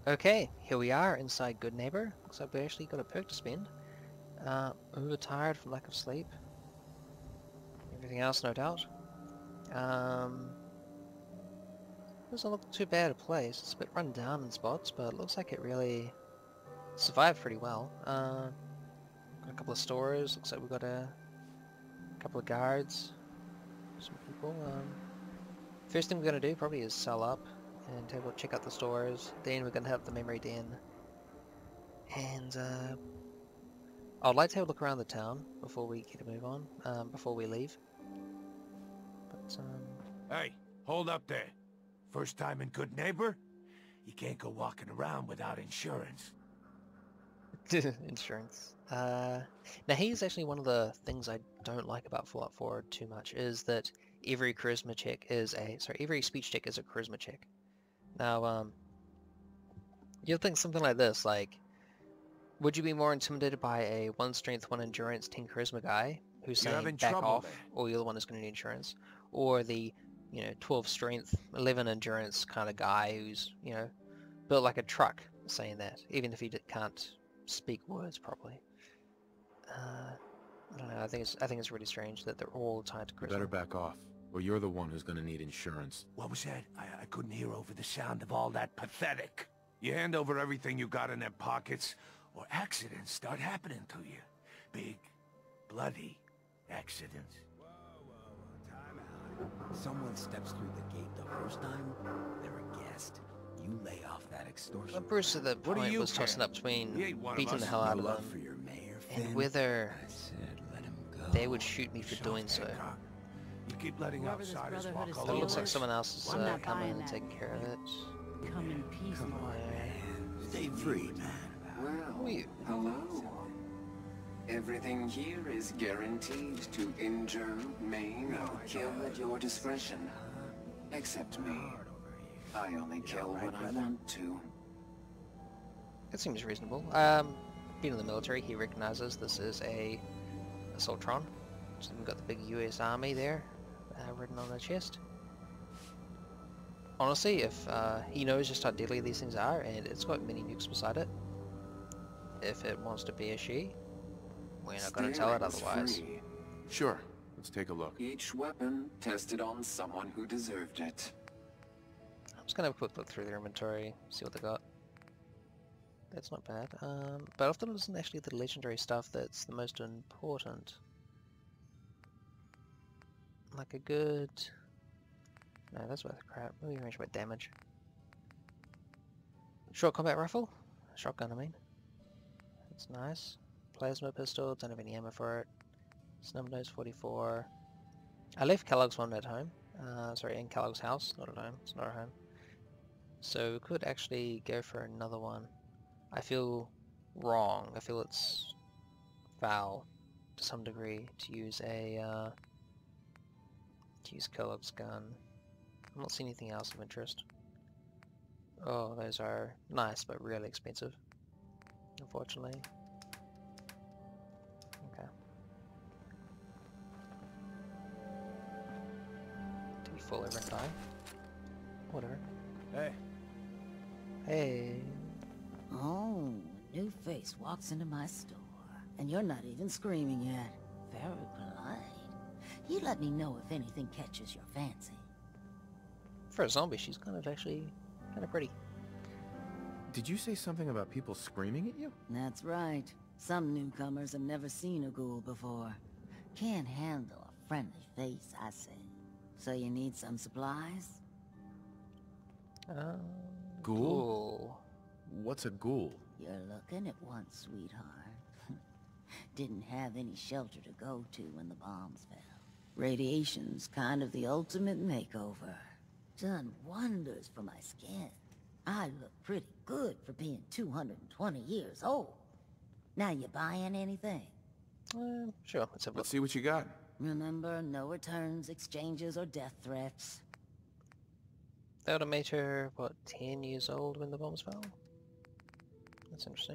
Okay, here we are inside Goodneighbor. Looks like we actually got a perk to spend. Overtired from lack of sleep. Everything else, no doubt. Doesn't look too bad a place. It's a bit run down in spots, but it looks like it really survived pretty well. Got a couple of stores. Looks like we've got a couple of guards. Some people. First thing we're going to do probably is sell up and check out the stores. Then we're going to have the memory den. And I'd like to have a look around the town before we get a move on, before we leave. But, Hey, hold up there. First time in Goodneighbor? You can't go walking around without insurance. insurance. Now here's actually one of the things I don't like about Fallout 4 too much, is that every charisma check is every speech check is a charisma check. Now, you'd think something like this, like, would you be more intimidated by a 1 strength, 1 endurance, 10 charisma guy who's saying back off, or you're the one who's going to need insurance, or the 12 strength, 11 endurance kind of guy who's built like a truck saying that, even if he can't speak words properly. I don't know. I think it's really strange that they're all tied to charisma. You better back off, or you're the one who's going to need insurance. What was that? I couldn't hear over the sound of all that pathetic. You hand over everything you got in them pockets, or accidents start happening to you. Big, bloody accidents. Whoa, time out. Someone steps through the gate the first time, they're a guest. You lay off that extortion. Well, Bruce at the point was tossing up between beating the hell out of them for your mayor, and whether they would shoot me for doing so. You keep letting outsiders walk all But it over looks like us. someone else is coming and taking care of it. Come in peace, Come on, man. Stay free, man. Well, hello. Everything here is guaranteed to injure, maim, or kill at your discretion. Except me. I only kill when I want to. It seems reasonable. Being in the military, he recognizes this is a Assaultron. So we've got the big US Army there, written on the chest. Honestly, if he knows just how deadly these things are, and it's got mini nukes beside it, if it wants to be a she, we're not going to tell it otherwise. Free. Sure, let's take a look. Each weapon tested on someone who deserved it. I'm just going to have a quick look through their inventory, see what they got. That's not bad. But often it isn't actually the legendary stuff that's the most important. Like a good... No, that's worth crap. Maybe range by damage. Short combat rifle? Shotgun, I mean. That's nice. Plasma pistol, don't have any ammo for it. Snub nose 44. I left Kellogg's one at home. Sorry, in Kellogg's house, not at home. It's not at home. So we could actually go for another one. I feel wrong. I feel it's foul to some degree to use a Kellogg's gun. I'm not seeing anything else of interest. Oh, those are nice but really expensive, unfortunately. Okay. Did he fall over and die? Whatever. Hey. Hey. Oh, a new face walks into my store, and you're not even screaming yet. Very polite. You let me know if anything catches your fancy. For a zombie, she's kind of pretty. Did you say something about people screaming at you? That's right. Some newcomers have never seen a ghoul before. Can't handle a friendly face, I say. So you need some supplies? Ghoul. What's a ghoul? You're looking at one, sweetheart. Didn't have any shelter to go to when the bombs fell. Radiation's kind of the ultimate makeover. Done wonders for my skin. I look pretty good for being 220 years old. Now you buying anything? Sure, let's have a look. Let's see what you got. Remember, no returns, exchanges, or death threats. That would have made her, what, 10 years old when the bombs fell? That's interesting.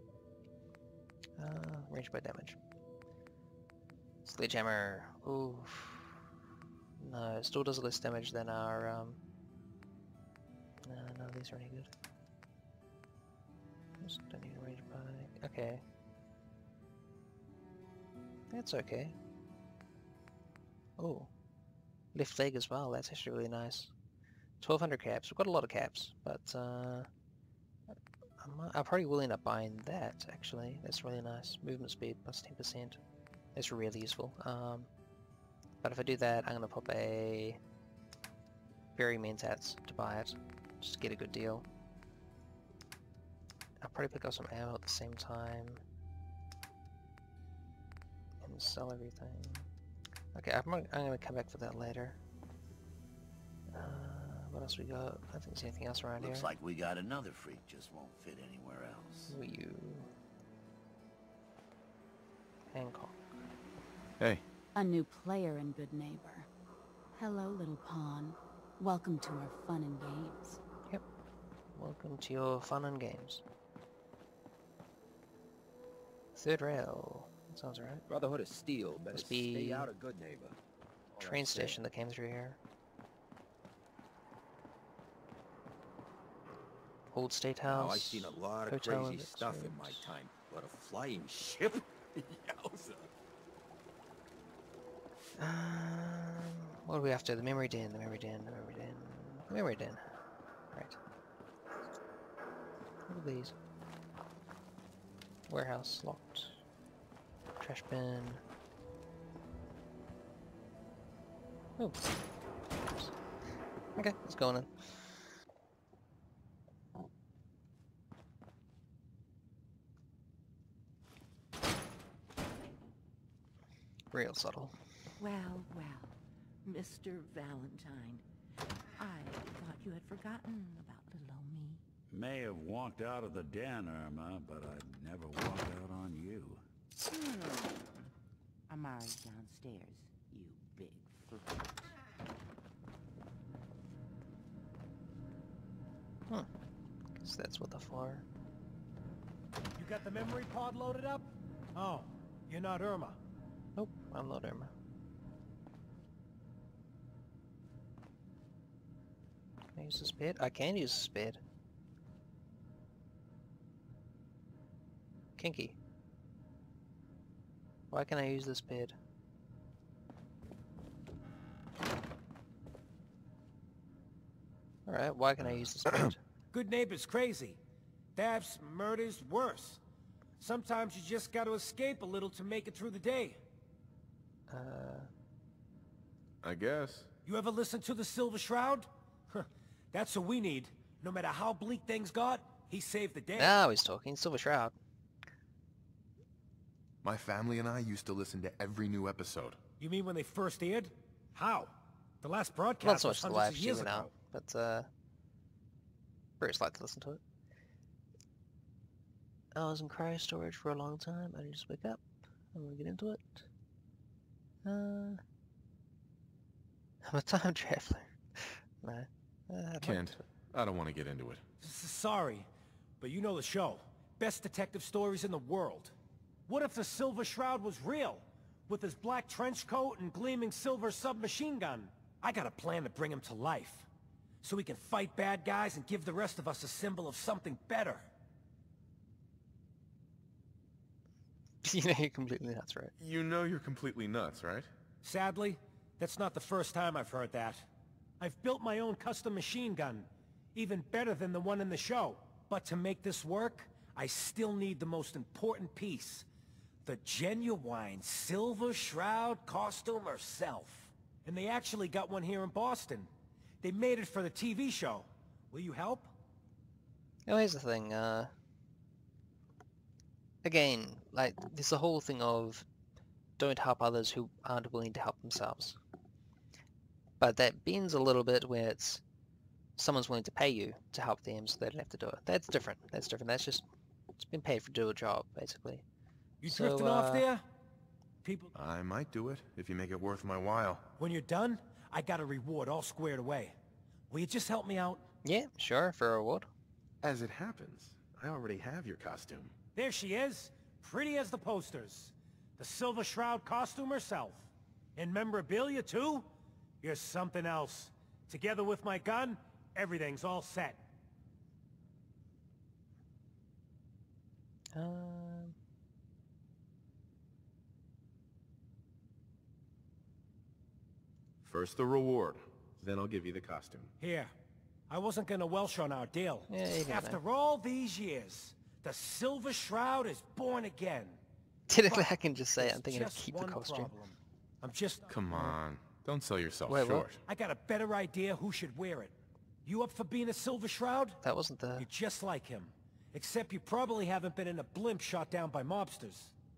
Range by damage. Sledgehammer. Oof. No, it still does less damage than our... no, none of these are any good. Just don't need a range bike. Okay. That's okay. Oh. Left leg as well, that's actually really nice. 1200 caps. We've got a lot of caps, but I'll probably will end up buying that, actually. That's really nice. Movement speed plus 10%. That's really useful. But if I do that, I'm going to pop a Berry Mentats to buy it, just to get a good deal. I'll probably pick up some ammo at the same time. And sell everything. Okay, I'm going to come back for that later. What else we got? I don't think there's anything else around here. Looks like we got another freak, just won't fit anywhere else. Who are you? Hancock. Hey. A new player in Goodneighbor. Hello, little pawn. Welcome to our fun and games. Yep. Welcome to your fun and games. Third rail. That sounds right. Brotherhood of Steel, better Must be stay out of Goodneighbor. train station that came through here. Old State House. I've seen a lot of Hotel crazy stuff in my time, but a flying ship? Yowza. What are we after? The memory den, the memory den, the memory den, the memory den. Right. What are these? Warehouse locked. Trash bin. Oh. Oops. Okay, let's go on in. Real subtle. Well, well, Mr. Valentine, I thought you had forgotten about little old me. May have walked out of the den, Irma, but I'd never walk out on you. Amari's downstairs, you big fruit. Guess that's what the for. You got the memory pod loaded up? Oh, you're not Irma. Nope, I'm not Irma. Can I use the spade? I can use the spade. Kinky. Why can I use the spade? Alright, why can I use the spade? Goodneighbor's crazy. Thefts, murders, worse. Sometimes you just gotta escape a little to make it through the day. I guess. You ever listen to the Silver Shroud? That's what we need. No matter how bleak things got, he saved the day. Now he's talking. Silver Shroud. My family and I used to listen to every new episode. You mean when they first aired? How? The last Not broadcast so was much the hundreds live of years stream ago. now, but Bruce liked to listen to it. I was in cryo storage for a long time. I didn't just wake up. I'm gonna get into it. I'm a time traveler. No. Kent, I don't want to get into it. Sorry, but you know the show. Best detective stories in the world. What if the Silver Shroud was real? With his black trench coat and gleaming silver submachine gun? I got a plan to bring him to life. So we can fight bad guys and give the rest of us a symbol of something better. You know you're completely nuts, right? You know you're completely nuts, right? Sadly, that's not the first time I've heard that. I've built my own custom machine gun, even better than the one in the show. But to make this work, I still need the most important piece. The genuine Silver Shroud costume herself. And they actually got one here in Boston. They made it for the TV show. Will you help? Now here's the thing, again, like, there's the whole thing of don't help others who aren't willing to help themselves. But that bends a little bit where it's someone's willing to pay you to help them so they don't have to do it. That's different. That's different. That's just, it's been paid for do a job, basically. You So, drifting off there? People... I might do it, if you make it worth my while. When you're done, I got a reward all squared away. Will you just help me out? Yeah, sure, for a reward. As it happens, I already have your costume. There she is, pretty as the posters. The Silver Shroud costume herself. And memorabilia, too? You're something else. Together with my gun, everything's all set. First the reward, then I'll give you the costume. Here. I wasn't gonna welsh on our deal. Yeah, you got After that. all these years, the Silver Shroud is born again. Technically, I can just say it. There's I'm thinking of just keep the one costume. problem. I'm just... Come on, don't sell yourself Wait, what? short. I got a better idea who should wear it. You up for being a Silver Shroud? That wasn't the... You're just like him. Except you probably haven't been in a blimp shot down by mobsters.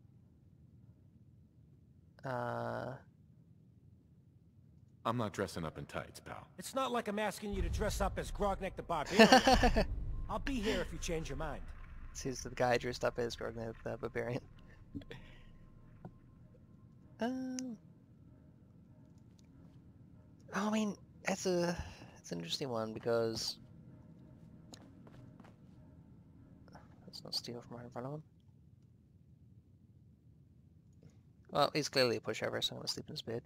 I'm not dressing up in tights, pal. It's not like I'm asking you to dress up as Grognek the Barbarian. I'll be here if you change your mind. He's the guy dressed up as Goodneighbor the Barbarian. I mean, it's an interesting one because let's not steal from right in front of him. Well, he's clearly a pushover, so I'm gonna sleep in his bed.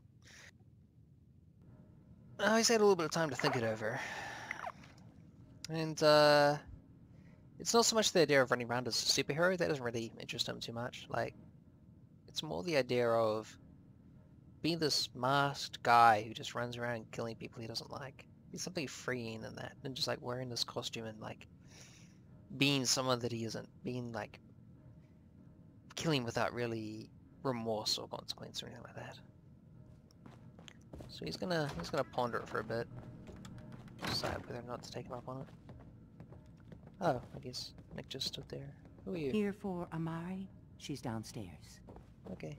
Oh, he's had a little bit of time to think it over, and it's not so much the idea of running around as a superhero that doesn't really interest him too much. Like, it's more the idea of being this masked guy who just runs around killing people he doesn't like. There's something freeing in that, and just like wearing this costume and like being someone that he isn't, being like killing without really remorse or consequence or anything like that. So he's gonna ponder it for a bit, decide whether or not to take him up on it. Oh, I guess Nick just stood there. Who are you? Here for Amari. She's downstairs. Okay.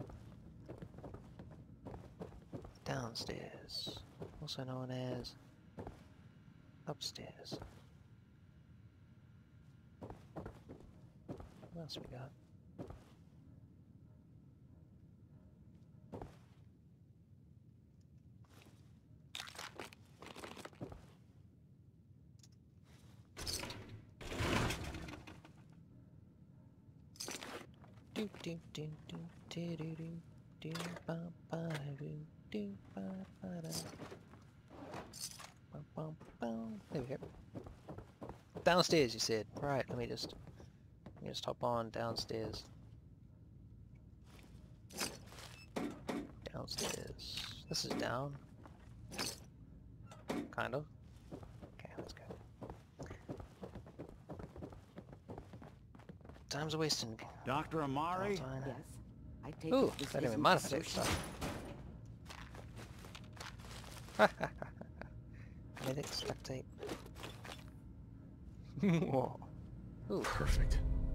Downstairs, also known as upstairs. What else we got? Do do do do do do do do ba ba do do ba ba da ba ba ba. There we go. Downstairs, you said. Right. Let me just hop on downstairs. Downstairs. This is down. Kind of. Okay, let's go. Time's a wasting. Dr. Amari? Yes. I take Ooh, it this I didn't even isn't mind a if I take social- stuff. Medic spectate. Whoa. Ooh. Perfect.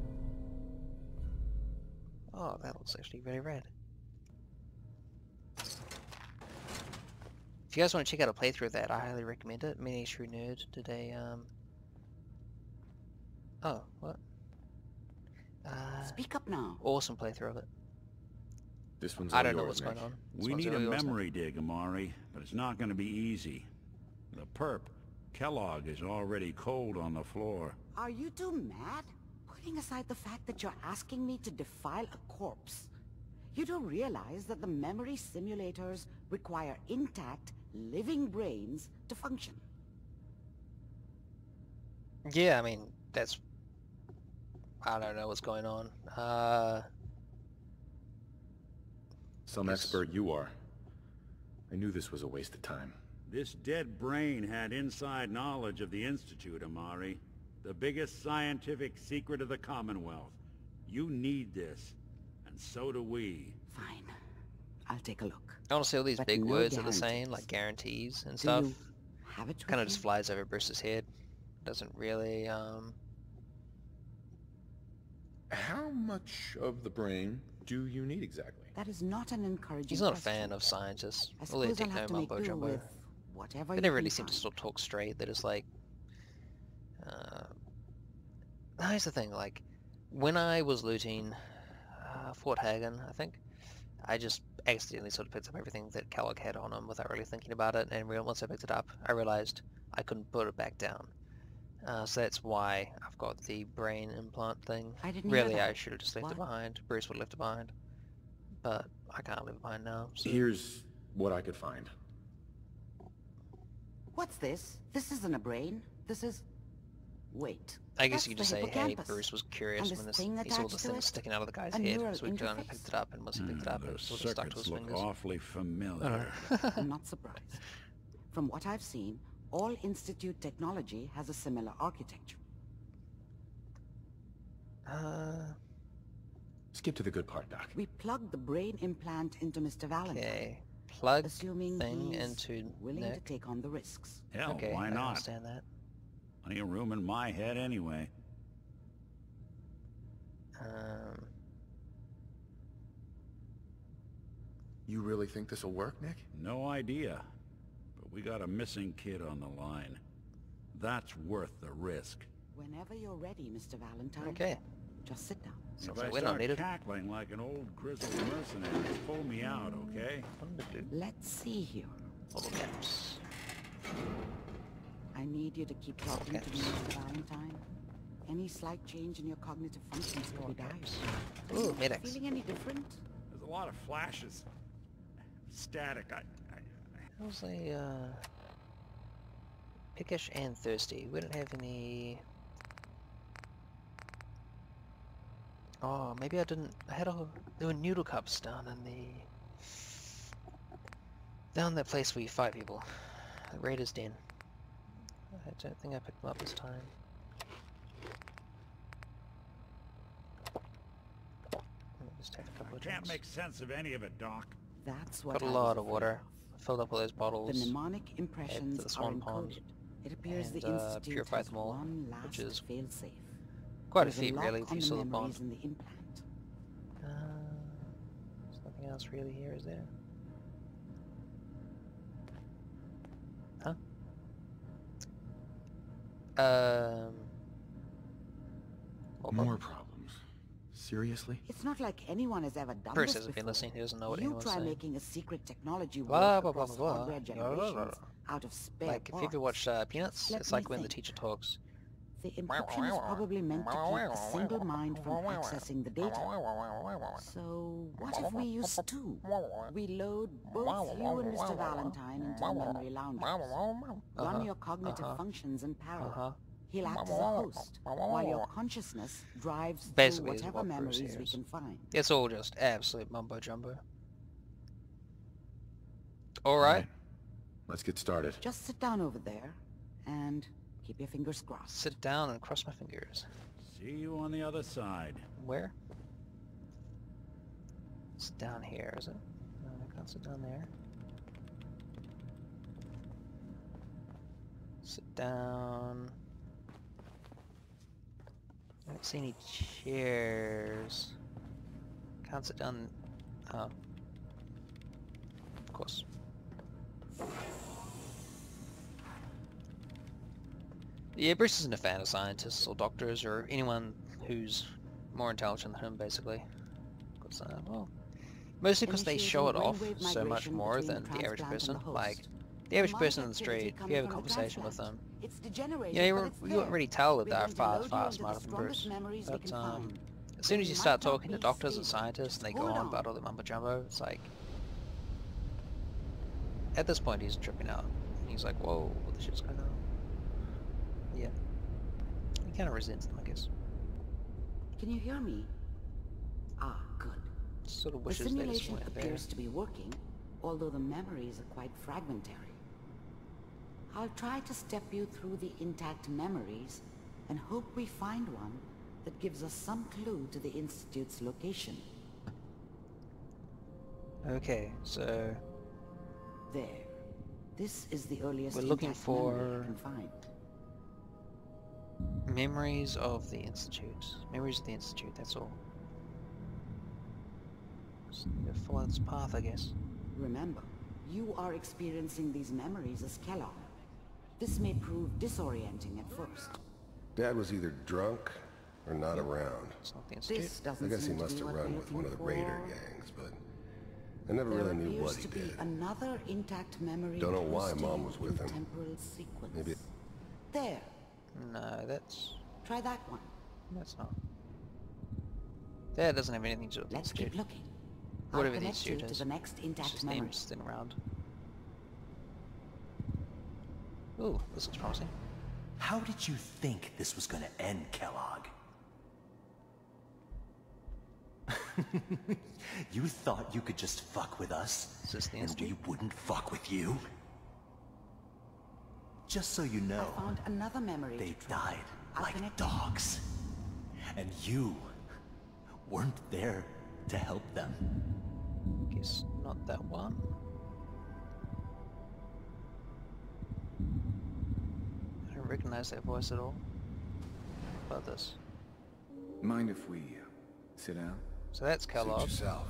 Oh, that looks actually very red. If you guys want to check out a playthrough of that, I highly recommend it. Mini True Nerd did a oh, what? Speak up now. Awesome playthrough of it. This one's I all don't know yours, what's going Nick. on. This We one's need a really yours now. memory dig, Amari, but it's not going to be easy. The perp, Kellogg, is already cold on the floor. Are you two mad? Putting aside the fact that you're asking me to defile a corpse, you don't realize that the memory simulators require intact, living brains to function. Yeah, I mean, that's... I don't know what's going on. Some expert you are. I knew this was a waste of time. This dead brain had inside knowledge of the Institute, Amari. The biggest scientific secret of the Commonwealth. You need this, and so do we. Fine. I'll take a look. Honestly, all these But big no words that they're guarantees. saying, like guarantees and Do stuff, you have it with kind of you? just flies over Bruce's head. Doesn't really, How much of the brain do you need exactly? That is not an encouraging He's not a question. fan of scientists. I All they suppose I'll have techno to make mumbo do jumbo. with whatever They you never really can seem to find. still talk straight. They're just like, here's the thing, like, when I was looting Fort Hagen, I think, I just accidentally sort of picked up everything that Kellogg had on him without really thinking about it, and once I picked it up, I realized I couldn't put it back down. So that's why I've got the brain implant thing. I didn't hear Really, that. I should have just left it What? behind. Bruce would have left it behind. But I can't leave it behind now. So. Here's what I could find. What's this? This isn't a brain. This is... Wait. I guess you that's could the just say, hey, hippocampus. Bruce was curious And when this he thing saw attached the to thing it? sticking out of the guy's A head, neural so he kind of interface? picked it up, and once he picked it up, it Those sort of stuck to his circuits look fingers. awfully familiar. I'm not surprised. From what I've seen, all Institute technology has a similar architecture. Skip to the good part, Doc. We plugged the brain implant into Mr. Valentine. Okay, plug assuming thing he's into willing Nick. to take on the risks. Hell, Okay, why I not? understand that. Plenty of room in my head anyway. You really think this'll work, Nick? No idea. But we got a missing kid on the line. That's worth the risk. Whenever you're ready, Mr. Valentine. Okay. Just sit down. If like I we don't start need it. cackling like an old grizzled mercenary, pull me out, okay? Let's see here. Little caps. I need you to keep talking to me, Mr. Valentine. Any slight change in your cognitive functions could be dire. Ooh, medics. Feeling any different? There's a lot of flashes. Static. I was pickish and thirsty. We don't have any. Oh, maybe I didn't. There were noodle cups down in that place where you fight people. The Raiders Den. I don't think I picked them up this time. Let me just take a couple of Can't drinks. make sense of any of it, Doc. That's what Got a lot of water. Filled up all those bottles. The mnemonic impressions the are Swan Pond, encoded. It appears and, the Institute purified has them all, one last which is fail-safe. quite a There's feat, lock really, if on you the saw the memories bond. in the implant. There's nothing else really here, is there? Huh? More problems. Seriously? It's not like anyone has ever done Bruce this hasn't been before. listening, he doesn't know what You anyone's try saying. making a secret technology work Blah, blah, across blah, blah, hardware blah. Blah, blah, blah, generations out of spare Like, if you ever parts. watched Peanuts, Let it's like me when the think. teacher talks. The encryption is probably meant to keep a single mind from accessing the data. So, what if we use two? We load both you and Mr. Valentine into memory loungers. Run your cognitive functions in parallel. He'll act as a host, while your consciousness drives Basically through is whatever what Bruce memories we hears. can find. It's all just absolute mumbo-jumbo. Alright. Let's get started. Just sit down over there, and keep your fingers crossed. Sit down and cross my fingers. See you on the other side. Where? It's down here, is it? No, I can't sit down there. Sit down. I don't see any chairs. Can't sit down. Oh. Of course. Yeah, Bruce isn't a fan of scientists or doctors or anyone who's more intelligent than him, basically. Because, well, mostly because they show it off so much more than the average person. Like, the average person in the street, if you have a conversation with them, yeah, you already tell that they're far smarter than Bruce. But as soon as you start talking to doctors and scientists and they go on about all the mumbo jumbo, it's like, at this point he's tripping out. He's like, whoa, what the shit's going on? Yeah. He kind of resents them, I guess. Can you hear me? Ah, good. Sort of The wishes they just simulation weren't there. appears to be working, although the memories are quite fragmentary. I'll try to step you through the intact memories and hope we find one that gives us some clue to the Institute's location. Okay, so There. This is the earliest we're looking intact memory for I can find. memories of the Institute. Memories of the Institute, that's all. Just need to follow this path, I guess. Remember, you are experiencing these memories as Kellogg. This may prove disorienting at first. Dad was either drunk or not around. It's not the Institute. This doesn't I guess he seem to must be have what run we're with one of the looking raider for. gangs, but I never There really knew what appears he to be did. another intact memory. Don't know why hosted Mom was with in him. Temporal sequence. Maybe. There. No, that's Try that one. not. That doesn't have anything to do with the Let's Institute. keep looking. Whatever I'll the connect you Institute to is. the next It's intact just memory. names sitting around. Ooh, this looks promising. How did you think this was gonna end, Kellogg? You thought you could just fuck with us, and we wouldn't fuck with you? Just so you know, I found another memory. They died like dogs. And you weren't there to help them. Guess not that one. I don't recognize that voice at all. What about this? Mind if we sit down? So that's Kellogg. Suit yourself.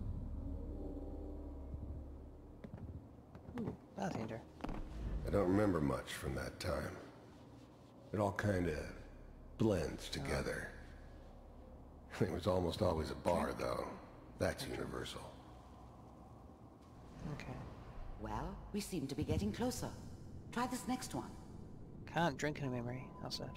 Ooh, bartender. I don't remember much from that time. It all kind of blends together. It was almost always a bar, though. That's universal. Okay. Well, we seem to be getting closer. Try this next one. Can't drink in a memory. How sad.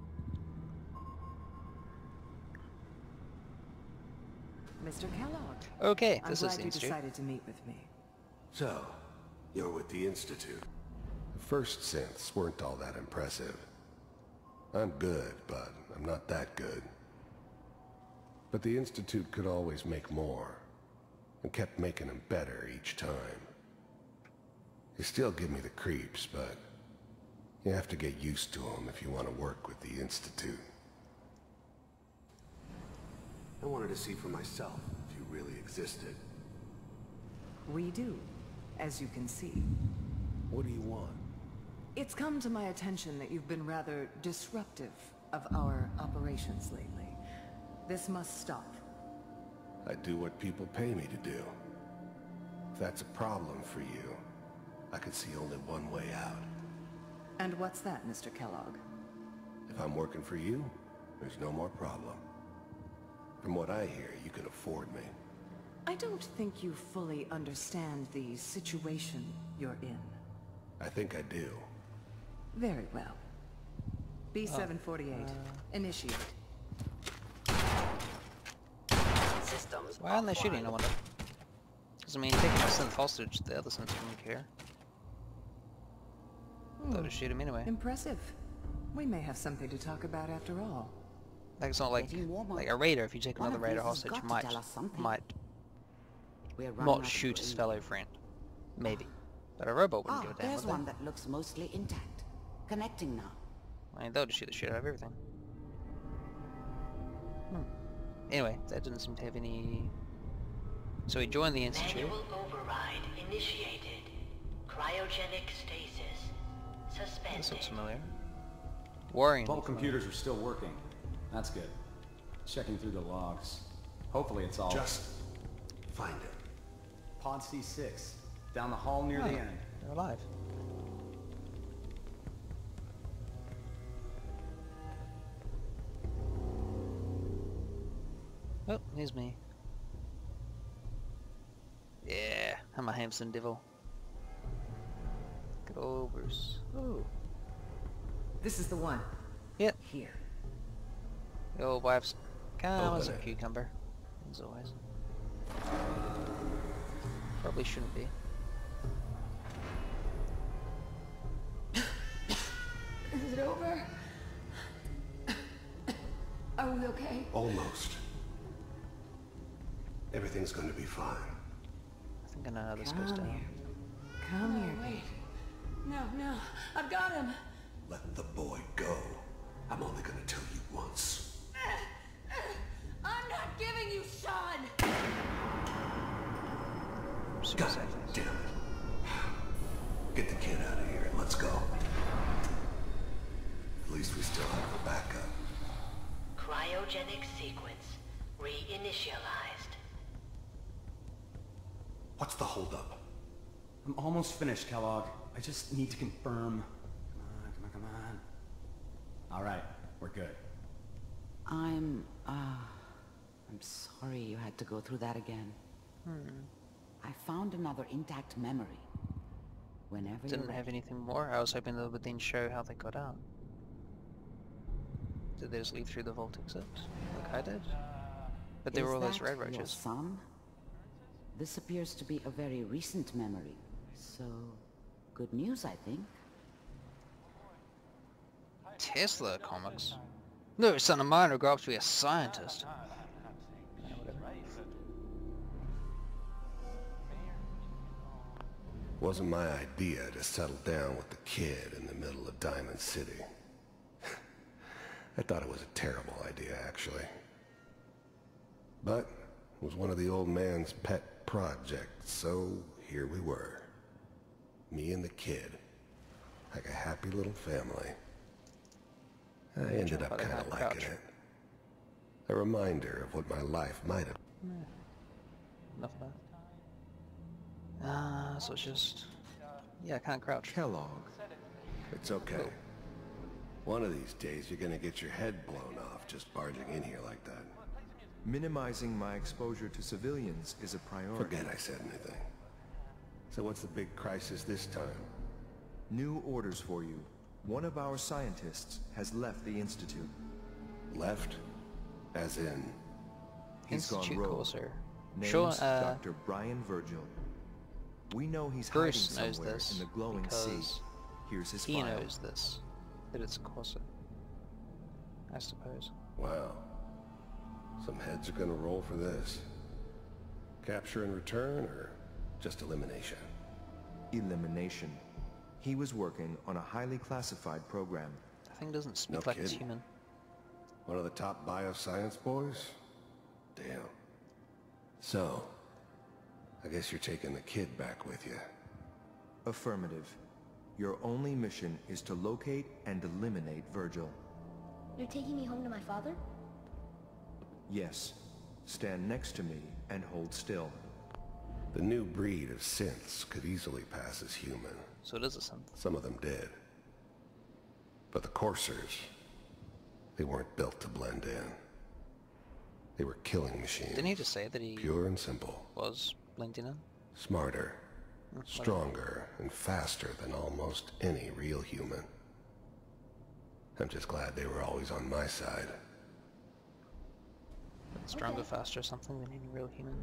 Mr. Kellogg. Okay, this I'm is glad the you Institute. decided to meet with me. So, you're with the Institute. The first synths weren't all that impressive. I'm good, but I'm not that good. But the Institute could always make more, and kept making them better each time. They still give me the creeps, but you have to get used to them if you want to work with the Institute. I wanted to see for myself if you really existed. We do, as you can see. What do you want? It's come to my attention that you've been rather disruptive of our operations lately. This must stop. I do what people pay me to do. If that's a problem for you, I could see only one way out. And what's that, Mr. Kellogg? If I'm working for you, there's no more problem. From what I hear, you can afford me. I don't think you fully understand the situation you're in. I think I do. Very well. B748, initiate. Systems. Why aren't they shooting, I wonder? Because I mean, taking a synth hostage, the other synths wouldn't care. They'll just shoot him anyway. Impressive. We may have something to talk about after all. Like it's not like a raider. If you take another raider hostage, might not shoot his fellow friend. Maybe. But a robot wouldn't give a damn, there's would one they? that looks mostly intact. Connecting now. I mean, they'll just shoot the shit out of everything. Anyway, that didn't seem to have any... So he joined the Institute. Manual override initiated. Cryogenic stasis suspended. This looks familiar. Worrying. Vault computers are still working. That's good. Checking through the logs. Hopefully it's all... Just find it. Pod C6. Down the hall near the end. They're alive. Oh, here's me. Yeah, I'm a Hampson devil. Good old Bruce. Ooh. This is the one. Yep. Here. The old wife's calm as a Open it. cucumber, as always. Probably shouldn't be. Is it over? Are we okay? Almost. Everything's going to be fine. I think I know how this goes down. Come here, Wait. No, I've got him. Let the boy go. I'm only going to tell you once. I'm not giving you Sean. God damn it. Get the kid out of here and let's go. At least we still have a backup. Cryogenic sequence reinitialized. What's the holdup? I'm almost finished, Kellogg. I just need to confirm. Come on. Alright, we're good. I'm sorry you had to go through that again. I found another intact memory. Whenever Didn't have anything more. I was hoping they would then show how they got out. Did they just leave through the vault exit, like I did? But there were all those red Your roaches. son? This appears to be a very recent memory. So, good news, I think. Tesla comics? No, son of mine will grow up to be a scientist. Yeah, whatever. Wasn't my idea to settle down with the kid in the middle of Diamond City. I thought it was a terrible idea, actually. But it was one of the old man's pet projects, so here we were. Me and the kid. Like a happy little family. I ended up kind of liking it. A reminder of what my life might have. Enough of that. So it's just... Yeah, I can't crouch. Kellogg. It's okay. Cool. One of these days you're gonna get your head blown off just barging in here like that. Minimizing my exposure to civilians is a priority. Forget I said anything. So what's the big crisis this time? New orders for you. One of our scientists has left the Institute. Left? As in? He's gone Institute rogue. Corsair. Name's Sure, Dr. Brian Virgil. We know he's Bruce hiding knows somewhere this in the glowing sea. because Here's his he file. knows this. That it's Corsair. I suppose. Wow. Some heads are gonna roll for this. Capture and return, or just elimination? Elimination. He was working on a highly classified program. That thing doesn't speak No like it's kidding. human. One of the top bioscience boys? Damn. So, I guess you're taking the kid back with you. Affirmative. Your only mission is to locate and eliminate Virgil. You're taking me home to my father? Yes. Stand next to me and hold still. The new breed of synths could easily pass as human. So it is a synth. Some of them did. But the Coursers, they weren't built to blend in. They were killing machines. Didn't he just say that he pure and simple. Was blending in? Smarter, stronger, and faster than almost any real human. I'm just glad they were always on my side. Stronger, faster, something than any real human.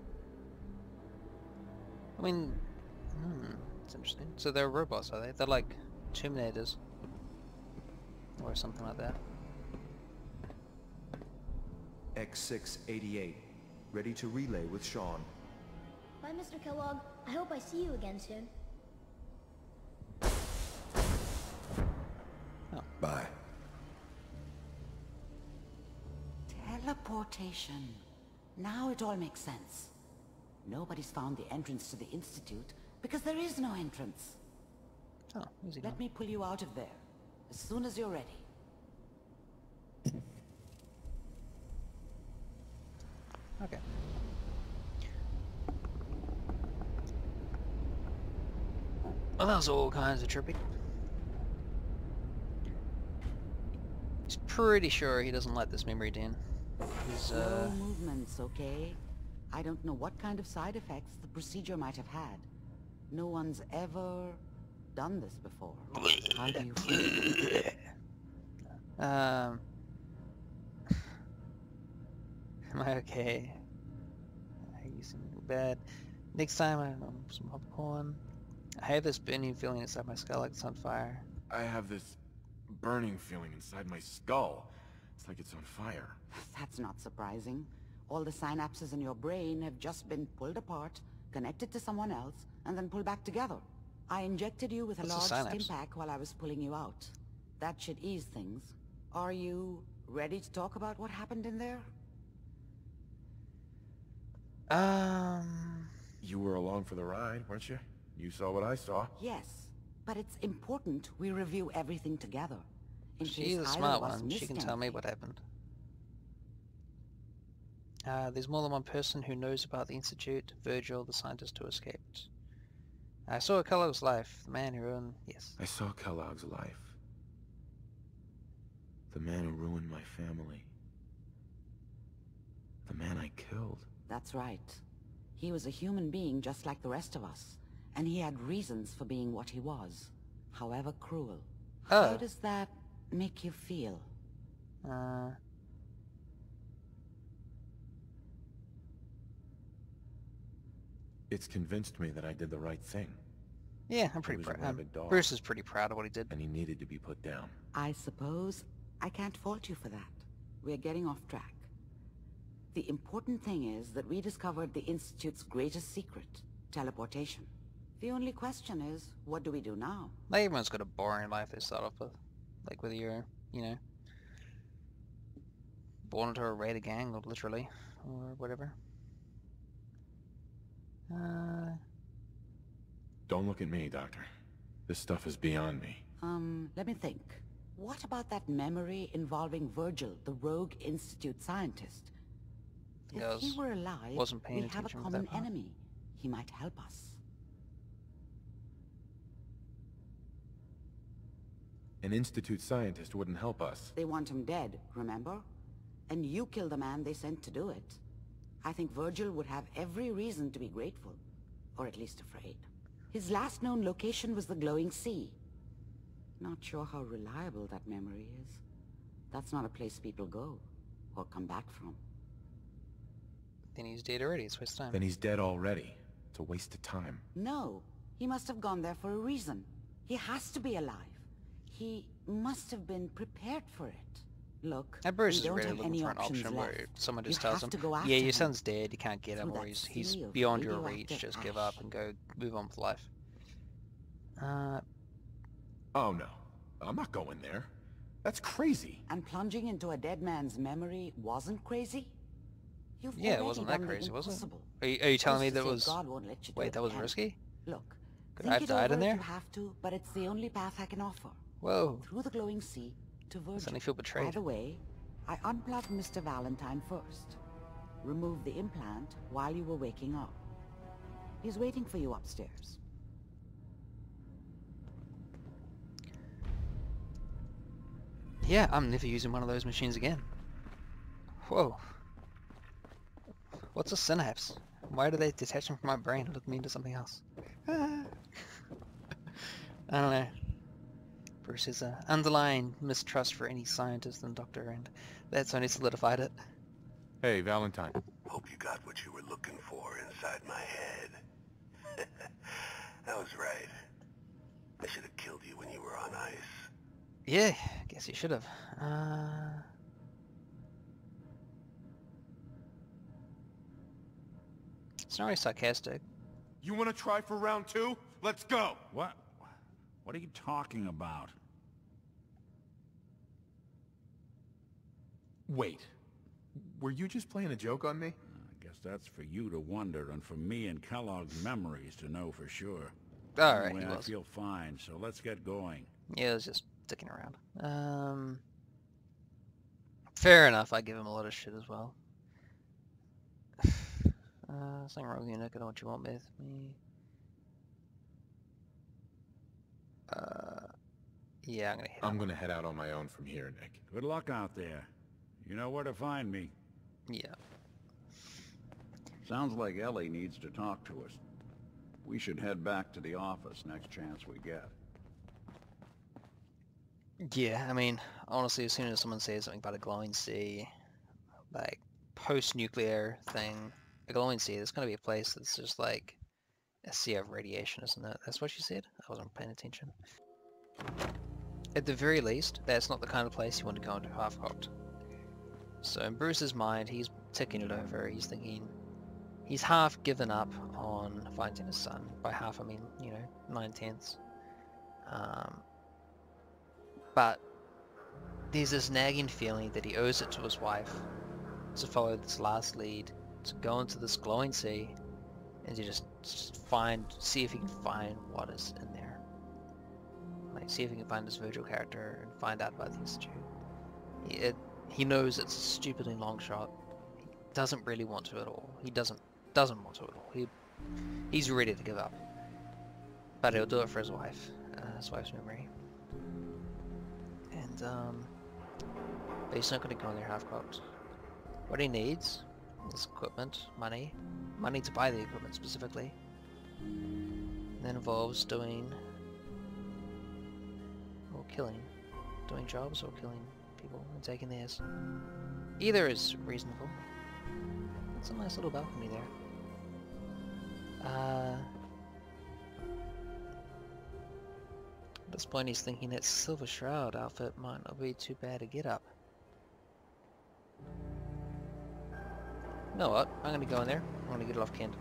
I mean, it's interesting. So they're robots, are they? They're like Terminators. Or something like that. X688. Ready to relay with Sean. Bye, Mr. Kellogg. I hope I see you again soon. Oh. Bye. Teleportation. Now it all makes sense. Nobody's found the entrance to the Institute because there is no entrance. Oh, easy. Let me pull you out of there as soon as you're ready. Okay. Well, that was all kinds of trippy. He's pretty sure he doesn't like this memory den. He's, Slow movements, okay? I don't know what kind of side effects the procedure might have had. No one's ever done this before. How do you feel? Am I okay? You seem bad. Next time I have some popcorn. I have this burning feeling inside my skull like it's on fire. I have this burning feeling inside my skull. It's like it's on fire. That's not surprising. All the synapses in your brain have just been pulled apart, connected to someone else, and then pulled back together. I injected you with a large stim pack while I was pulling you out. That should ease things. Are you ready to talk about what happened in there? You were along for the ride, weren't you? You saw what I saw. Yes, but it's important we review everything together. She's a smart one. She can tell me what happened. There's more than one person who knows about the Institute. Virgil, the scientist who escaped. I saw Kellogg's life. The man who ruined... Yes. I saw Kellogg's life. The man who ruined my family. The man I killed. That's right. He was a human being just like the rest of us. And he had reasons for being what he was. However cruel. How does that make you feel? It's convinced me that I did the right thing. Yeah, I'm pretty proud. Bruce is pretty proud of what he did. And he needed to be put down. I suppose I can't fault you for that. We're getting off track. The important thing is that we discovered the Institute's greatest secret, teleportation. The only question is, what do we do now? Like, everyone's got a boring life they start off with. Like, whether you're, you know, born into a raided gang, or literally, or whatever. Don't look at me, Doctor. This stuff is beyond me. Let me think. What about that memory involving Virgil, the rogue Institute scientist? If he were alive, wasn't paying we have a attention to common that part. enemy. He might help us. An Institute scientist wouldn't help us. They want him dead, remember? And you killed the man they sent to do it. I think Virgil would have every reason to be grateful. Or at least afraid. His last known location was the glowing sea. Not sure how reliable that memory is. That's not a place people go, or come back from. Then he's dead already, it's waste of time. Then he's dead already. It's a waste of time. No, he must have gone there for a reason. He has to be alive. He must have been prepared for it. Look, And Bruce we is don't really have looking any for an options option left. where someone You just tells have him, to go after yeah, your him. son's dead, you can't get him, Through or that he's sea of beyond your reach, radioactive just give ash. up and go move on with life. Oh no. I'm not going there. That's crazy. And plunging into a dead man's memory wasn't crazy? You've Yeah, it already wasn't that done the crazy, was it? impossible. Are you telling me Who's to that say was... God won't let you do Wait, it that was again? risky? Look, Could think I have it died over in if there? you have to, but it's the only path I can offer. Whoa. Through the glowing sea to I Virgil. suddenly feel By betrayed. the way, I unplugged Mr. Valentine first. Removed the implant while you were waking up. He's waiting for you upstairs. Yeah, I'm never using one of those machines again. Whoa. What's a synapse? Why do they detach them from my brain and look me into something else? I don't know. Bruce has an underlying mistrust for any scientist and doctor, and that's only solidified it. Hey, Valentine. Hope you got what you were looking for inside my head. I was right. I should have killed you when you were on ice. Yeah, guess you should have. It's not really sarcastic. You want to try for round 2? Let's go! What? What are you talking about? Wait. Were you just playing a joke on me? I guess that's for you to wonder, and for me and Kellogg's memories to know for sure. Alright, Anyway, he I was. feel fine, so let's get going. Yeah, it was just sticking around. Fair enough, I give him a lot of shit as well. Something wrong with you, Nick. I know what you want with me. Yeah, I'm gonna head out on my own from here, Nick. Good luck out there. You know where to find me. Yeah. Sounds like Ellie needs to talk to us. We should head back to the office next chance we get. Yeah, I mean, honestly, as soon as someone says something about a glowing sea, like, post-nuclear thing, a glowing sea, there's gonna be a place that's just like a sea of radiation, isn't it? That's what she said? I wasn't paying attention. At the very least, that's not the kind of place you want to go into half-cocked. So in Bruce's mind, he's ticking it over, he's thinking, he's half given up on finding his son. By half, I mean, you know, 9/10. But there's this nagging feeling that he owes it to his wife to follow this last lead, to go into this glowing sea, and to just see if he can find what is in there. Like, see if he can find this Virgil character and find out about the Institute. He knows it's a stupidly long shot. He doesn't really want to at all. He doesn't want to at all. He's ready to give up. But he'll do it for his wife's memory. And, but he's not going to go in there half-cocked. What he needs is equipment, money to buy the equipment specifically. And that involves doing jobs or killing people and taking theirs. Either is reasonable. It's a nice little balcony there. At this point he's thinking that Silver Shroud outfit might not be too bad to get up. You know what? I'm gonna go in there. I'm gonna get it off Kent.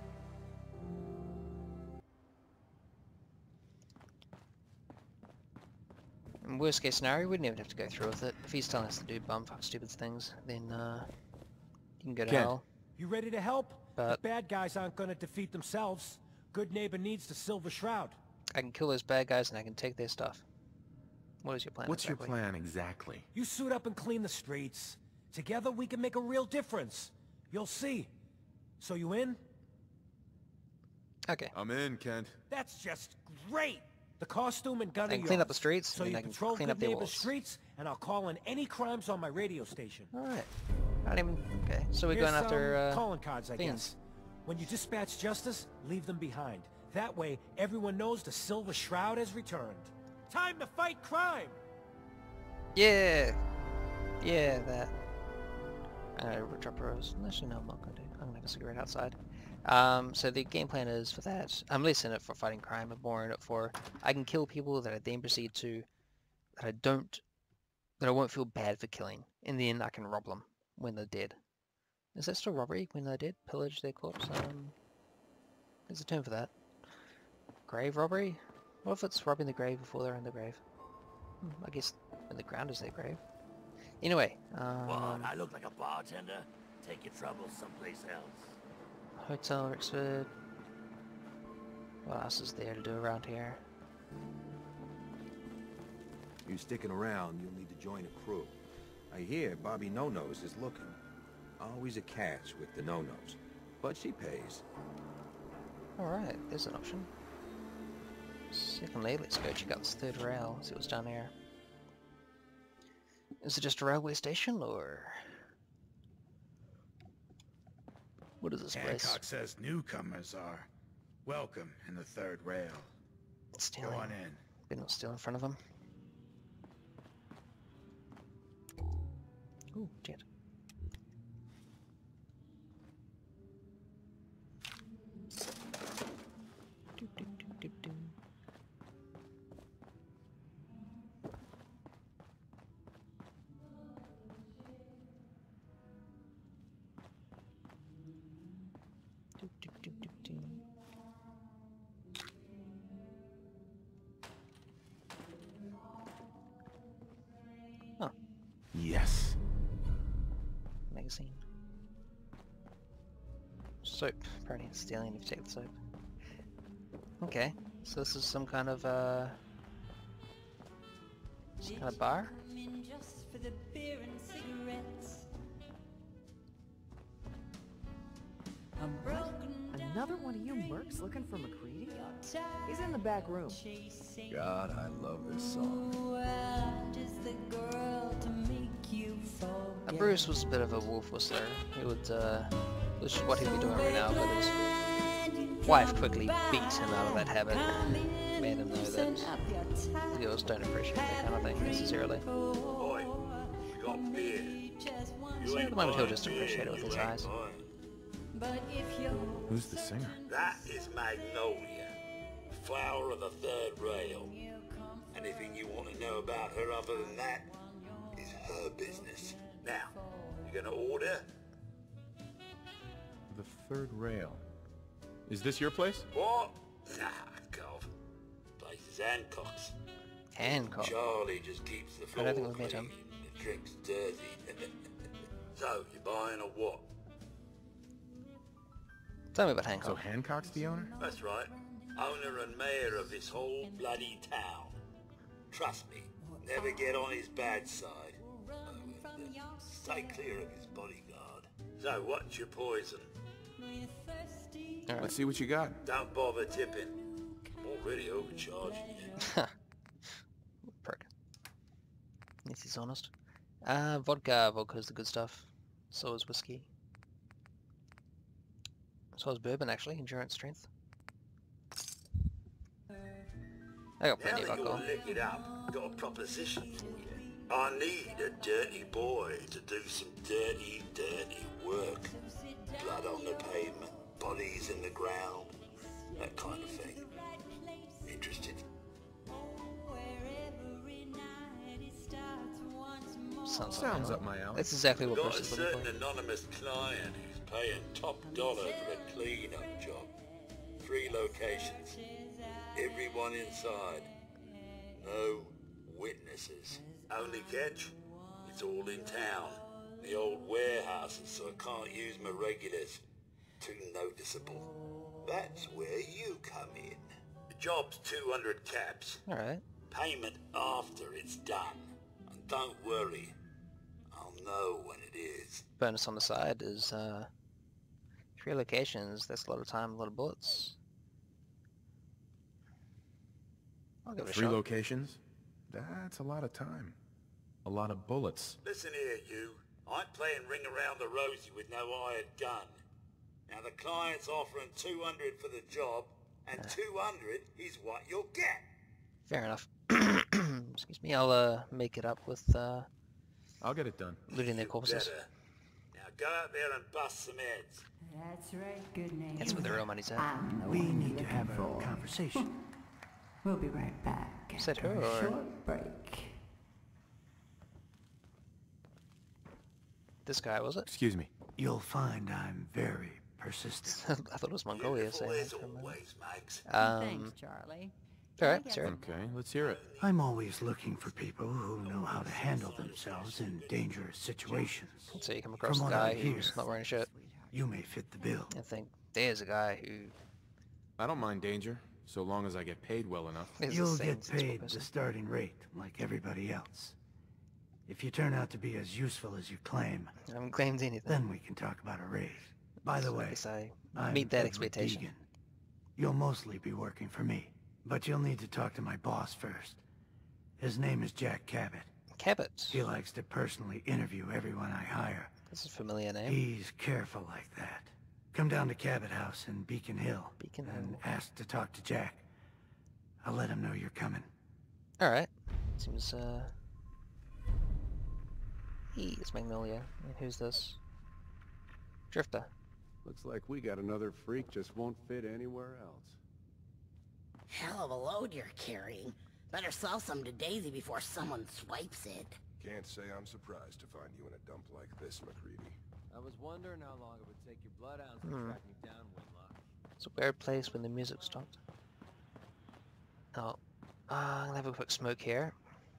In worst case scenario, we'd never have to go through with it. If he's telling us to do bumfuck stupid things, then you can go to hell. You ready to help? But the bad guys aren't gonna defeat themselves. Goodneighbor needs the Silver Shroud. I can kill those bad guys and I can take their stuff. What is your plan? What's your plan exactly? You suit up and clean the streets. Together we can make a real difference. You'll see. So you in? Okay. I'm in, Kent. That's just great. The costume and gun I are can clean up the yours. streets, So and you I can patrol clean up their Goodneighbor's walls. streets, and I'll call in any crimes on my radio station. Alright. I don't even... Okay, so we're Here's going after, calling cards, I Fiends. guess. When you dispatch justice, leave them behind. That way, everyone knows the Silver Shroud has returned. Time to fight crime! Yeah! Yeah, that. I'm gonna drop a rose. Actually, no, I'm not gonna do. I'm gonna have a cigarette outside. So the game plan is for that. I'm less in it for fighting crime, and more in it for I can kill people that I then proceed to that I won't feel bad for killing, and then I can rob them when they're dead. Is that still robbery when they're dead? Pillage their corpse? There's a term for that. Grave robbery? What if it's robbing the grave before they're in the grave? I guess when the ground is their grave. Anyway, What? I look like a bartender? Take your troubles someplace else. Hotel Rexford. What else is there to do around here? You sticking around, you'll need to join a crew. I hear Bobby No-Nose is looking. Always a catch with the No-Nose, but she pays. Alright, there's an option. Secondly, let's go check out this third rail, see what's down here. Is it just a railway station, or... What is this place? Hancock says newcomers are welcome in the third rail. Stealing. Go on in. Better not steal in front of him. Ooh, jet. Do, do, do, do, do. Do, do, do, do, do. Oh. Yes. Magazine. Soap. Probably stealing if you take the soap. Okay, so this is some kind of bar? Another one of you mercs looking for McCready? He's in the back room. God, I love this song. Bruce was a bit of a wolf whistler. He would, which is what he'd be doing right now, but his wife quickly beat him out of that habit. Made him know that girls don't appreciate that kind of thing necessarily. Boy, we got beer. So at the moment he'll just appreciate it with his eyes. Who's the singer? That is Magnolia, flower of the third rail. Anything you want to know about her other than that is her business. Now, you gonna order? The third rail. Is this your place? What? Nah, Cov. Place is Hancock's. Hancock? Charlie just keeps the floor I don't think we've met clean. him. The drink's dirty. So, you buying or what? Tell me about Hancock. So Hancock's the owner? That's right. Owner and mayor of this whole bloody town. Trust me, never get on his bad side. Stay clear of his bodyguard. So, what's your poison? Let's see what you got. Don't bother tipping. I'm already overcharging you. Prick. At least he's honest. Vodka. Vodka's the good stuff. So is whiskey. So is bourbon, actually. Endurance strength. I got plenty of Now that alcohol. you're licked up, got a proposition for you. I need a dirty boy to do some dirty, dirty work. Blood on the pavement, bodies in the ground, that kind of thing. Interested? Sounds up my alley. That's exactly what Got a Bruce is looking certain anonymous client who's paying top dollar for a clean-up job. 3 locations. Everyone inside. No witnesses. Only catch? It's all in town. The old warehouses, so I can't use my regulars. Too noticeable. That's where you come in. The job's 200 caps. Alright. Payment after it's done. And don't worry, I'll know when it is. Bonus on the side is 3 locations. That's a lot of time, a lot of bullets. I'll give it a 3 shot. locations? That's a lot of time. A lot of bullets. Listen here, you. I'm playing ring around the rosy with no hired gun. Now the client's offering 200 for the job, and 200 is what you'll get. Fair enough. Excuse me, I'll make it up with I'll get it done. looting their corpses. Better. Now go out there and bust some heads. That's right, Goodneighbor. That's where the real money's at. We need to have a conversation. We'll be right back. Is that her after a or- short break. This guy, was it? Excuse me. You'll find I'm very persistent. I thought it was Mongolia saying As that. always, Max. Thanks, Charlie. Alright, sure. Okay, let's hear it. I'm always looking for people who know how to handle themselves in dangerous situations. So you come across From a what guy I hear, who's not wearing a shirt. You may fit the bill. I think there's a guy who I don't mind danger, so long as I get paid well enough. is the You'll same get sensible paid person. the starting rate, like everybody else. If you turn out to be as useful as you claim, I haven't claimed anything. then we can talk about a raise. By the So I way, guess I I'm meet that Edward expectation. Deegan. You'll mostly be working for me, but you'll need to talk to my boss first. His name is Jack Cabot. Cabot. He likes to personally interview everyone I hire. That's a familiar name. He's careful like that. Come down to Cabot House in Beacon Hill Beacon and Hill. ask to talk to Jack. I'll let him know you're coming. Alright. Seems He is Magnolia. And who's this? Drifter. Looks like we got another freak just won't fit anywhere else. Hell of a load you're carrying. Better sell some to Daisy before someone swipes it. Can't say I'm surprised to find you in a dump like this, McCready. I was wondering how long it would take your bloodhounds to track me down, Whitlock. It's a weird place when the music stopped. Oh. I'm gonna have a quick smoke here.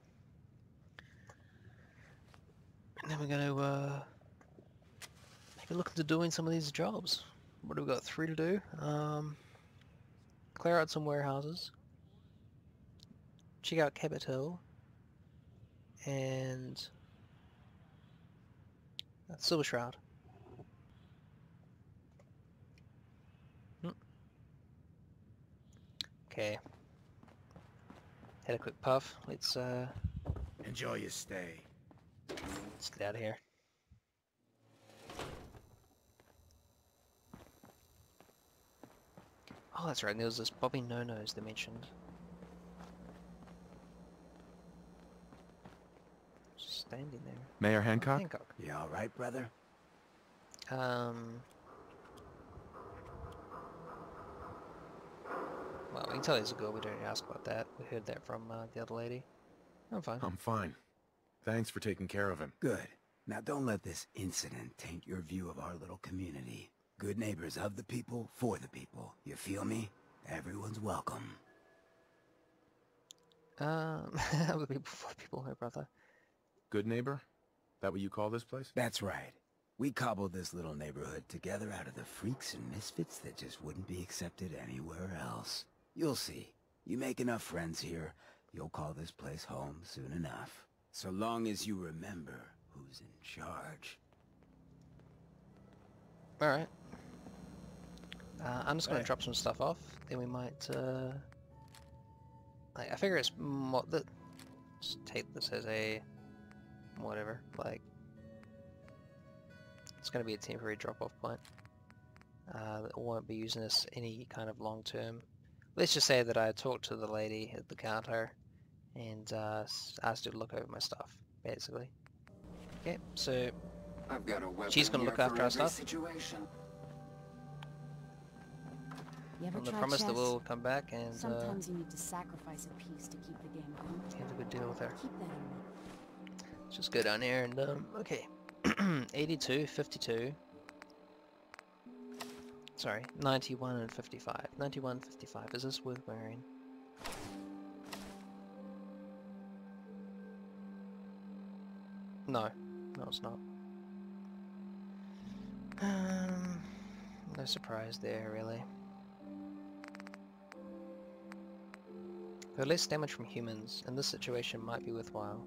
And then we're gonna maybe look into doing some of these jobs. What do we got? 3 to do? Clear out some warehouses. Check out Cabot Hill. And Silver Shroud. Okay. Had a quick puff. Let's Enjoy your stay. let's get out of here. Oh, that's right. There was this Bobby No-Nos they mentioned. Just standing there. Mayor Hancock? Hancock. You all right, brother? Well, we can tell he's a girl. We don't ask about that. We heard that from the other lady. I'm fine. I'm fine. Thanks for taking care of him. Good. Now don't let this incident taint your view of our little community. Good neighbors of the people, for the people. You feel me? Everyone's welcome. Other people for people, my brother. Goodneighbor? That what you call this place? That's right. We cobbled this little neighborhood together out of the freaks and misfits that just wouldn't be accepted anywhere else. You'll see. You make enough friends here, you'll call this place home soon enough. So long as you remember who's in charge. Alright. I'm just gonna drop some stuff off, then we might, like, I figure it's more, just take this as a, whatever, like, it's gonna be a temporary drop-off point. I won't be using this any kind of long-term. Let's just say that I talked to the lady at the counter and asked her to look over my stuff, basically. Okay, so I've got a weapon she's gonna look here after for our every stuff. situation. You ever On the tried promise chess? that we'll come back and Sometimes you need to sacrifice a piece to keep the game going. have a good deal with her. Keep that in mind. Let's just go down here and, okay. 82, 52. Sorry, 91 and 55. 91, 55. Is this worth wearing? No. No, it's not. No surprise there, really. Though less damage from humans, in this situation might be worthwhile.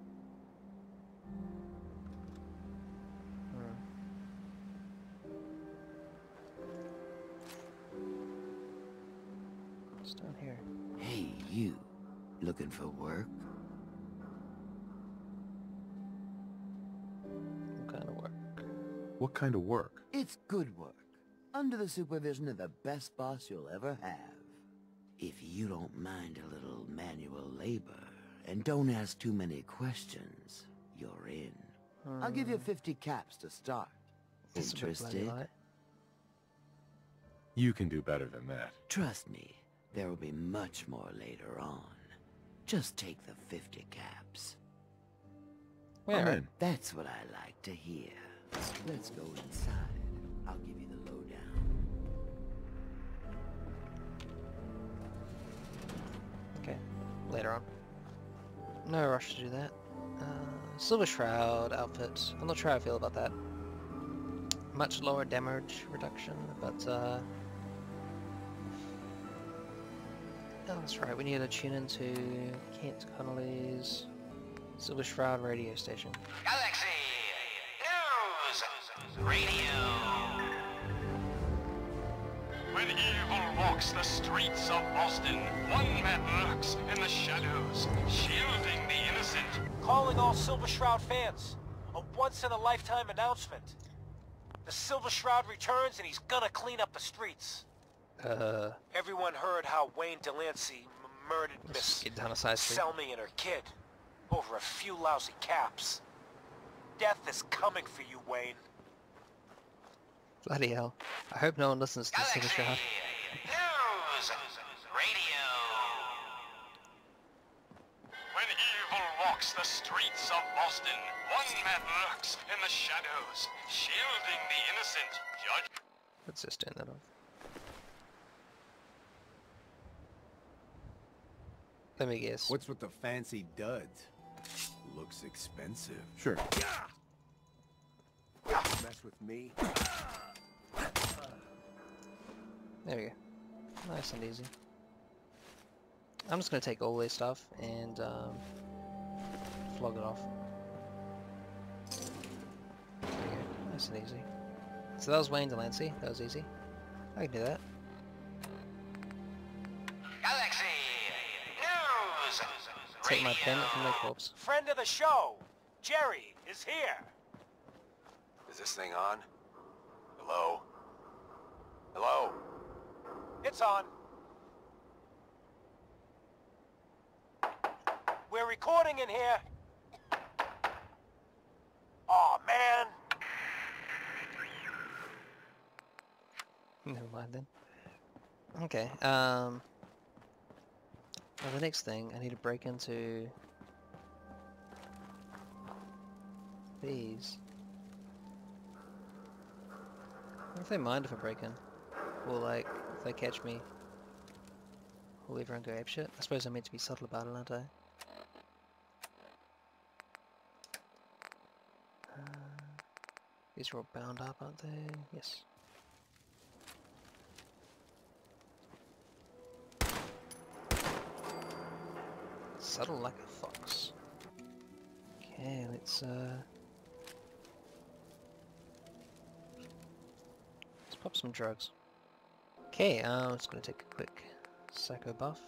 What's down here? Hey, you. Looking for work? What kind of work? What kind of work? It's good work. Under the supervision of the best boss you'll ever have. If you don't mind a little manual labor, and don't ask too many questions, you're in. I'll give you 50 caps to start. That's a bit bloody Interested? light. You can do better than that. Trust me, there will be much more later on. Just take the 50 caps. Where? in. That's what I like to hear. Let's go inside. I'll give you the lowdown. Okay, later on. No rush to do that. Silver Shroud outfit. I'm not sure how I feel about that. Much lower damage reduction, but oh, that's right. We need to tune into Kent Connolly's Silver Shroud radio station. Galaxy News Radio. When evil walks the streets of Boston, one man lurks in the shadows, shielding the innocent. Calling all Silver Shroud fans. A once-in-a-lifetime announcement. The Silver Shroud returns and he's gonna clean up the streets. Everyone heard how Wayne Delancey murdered Miss get down a side street. Selmy and her kid over a few lousy caps. Death is coming for you, Wayne. Bloody hell. I hope no one listens to Silver Shroud. News Radio. When evil walks the streets of Boston, one man lurks in the shadows, shielding the innocent. Judge. Let's just turn that off. Let me guess. What's with the fancy duds? Looks expensive. Sure. Mess with me. There we go. Nice and easy. I'm just gonna take all this stuff and flog it off. There we go. Nice and easy. So that was Wayne Delancey. That was easy. I can do that. Galaxy News Take my pendant from their corpse. Friend of the show, Jerry, is here. Is this thing on? Hello? Hello? It's on. We're recording in here. Aw, man. Never mind then. Okay, well, the next thing, I need to break into these. I wonder if they mind if I break in. Or like, if they catch me, will everyone go apeshit? I suppose I'm meant to be subtle about it, aren't I? These are all bound up, aren't they? Yes. Subtle like a fox. Okay, let's pop some drugs. Okay, I'm just gonna take a quick psycho buff.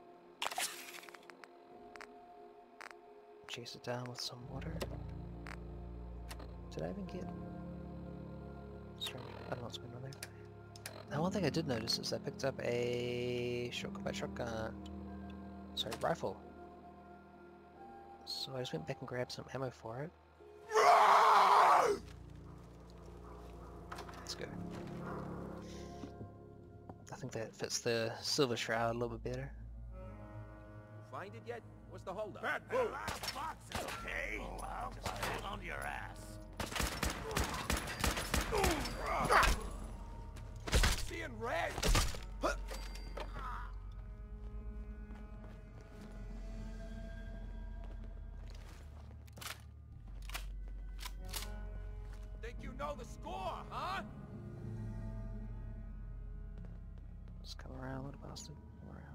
Chase it down with some water. Did I even get? Sorry, I don't know what's going on there. Now, one thing I did notice is I picked up a shotgun. Sorry, rifle. So I just went back and grabbed some ammo for it. Let's go. I think that fits the Silver Shroud a little bit better. Find it yet? What's the holdup? Bad boy. okay? Well, just hang on to your ass. Seeing red. Think you know the score, huh? Just come around, little bastard. Come around.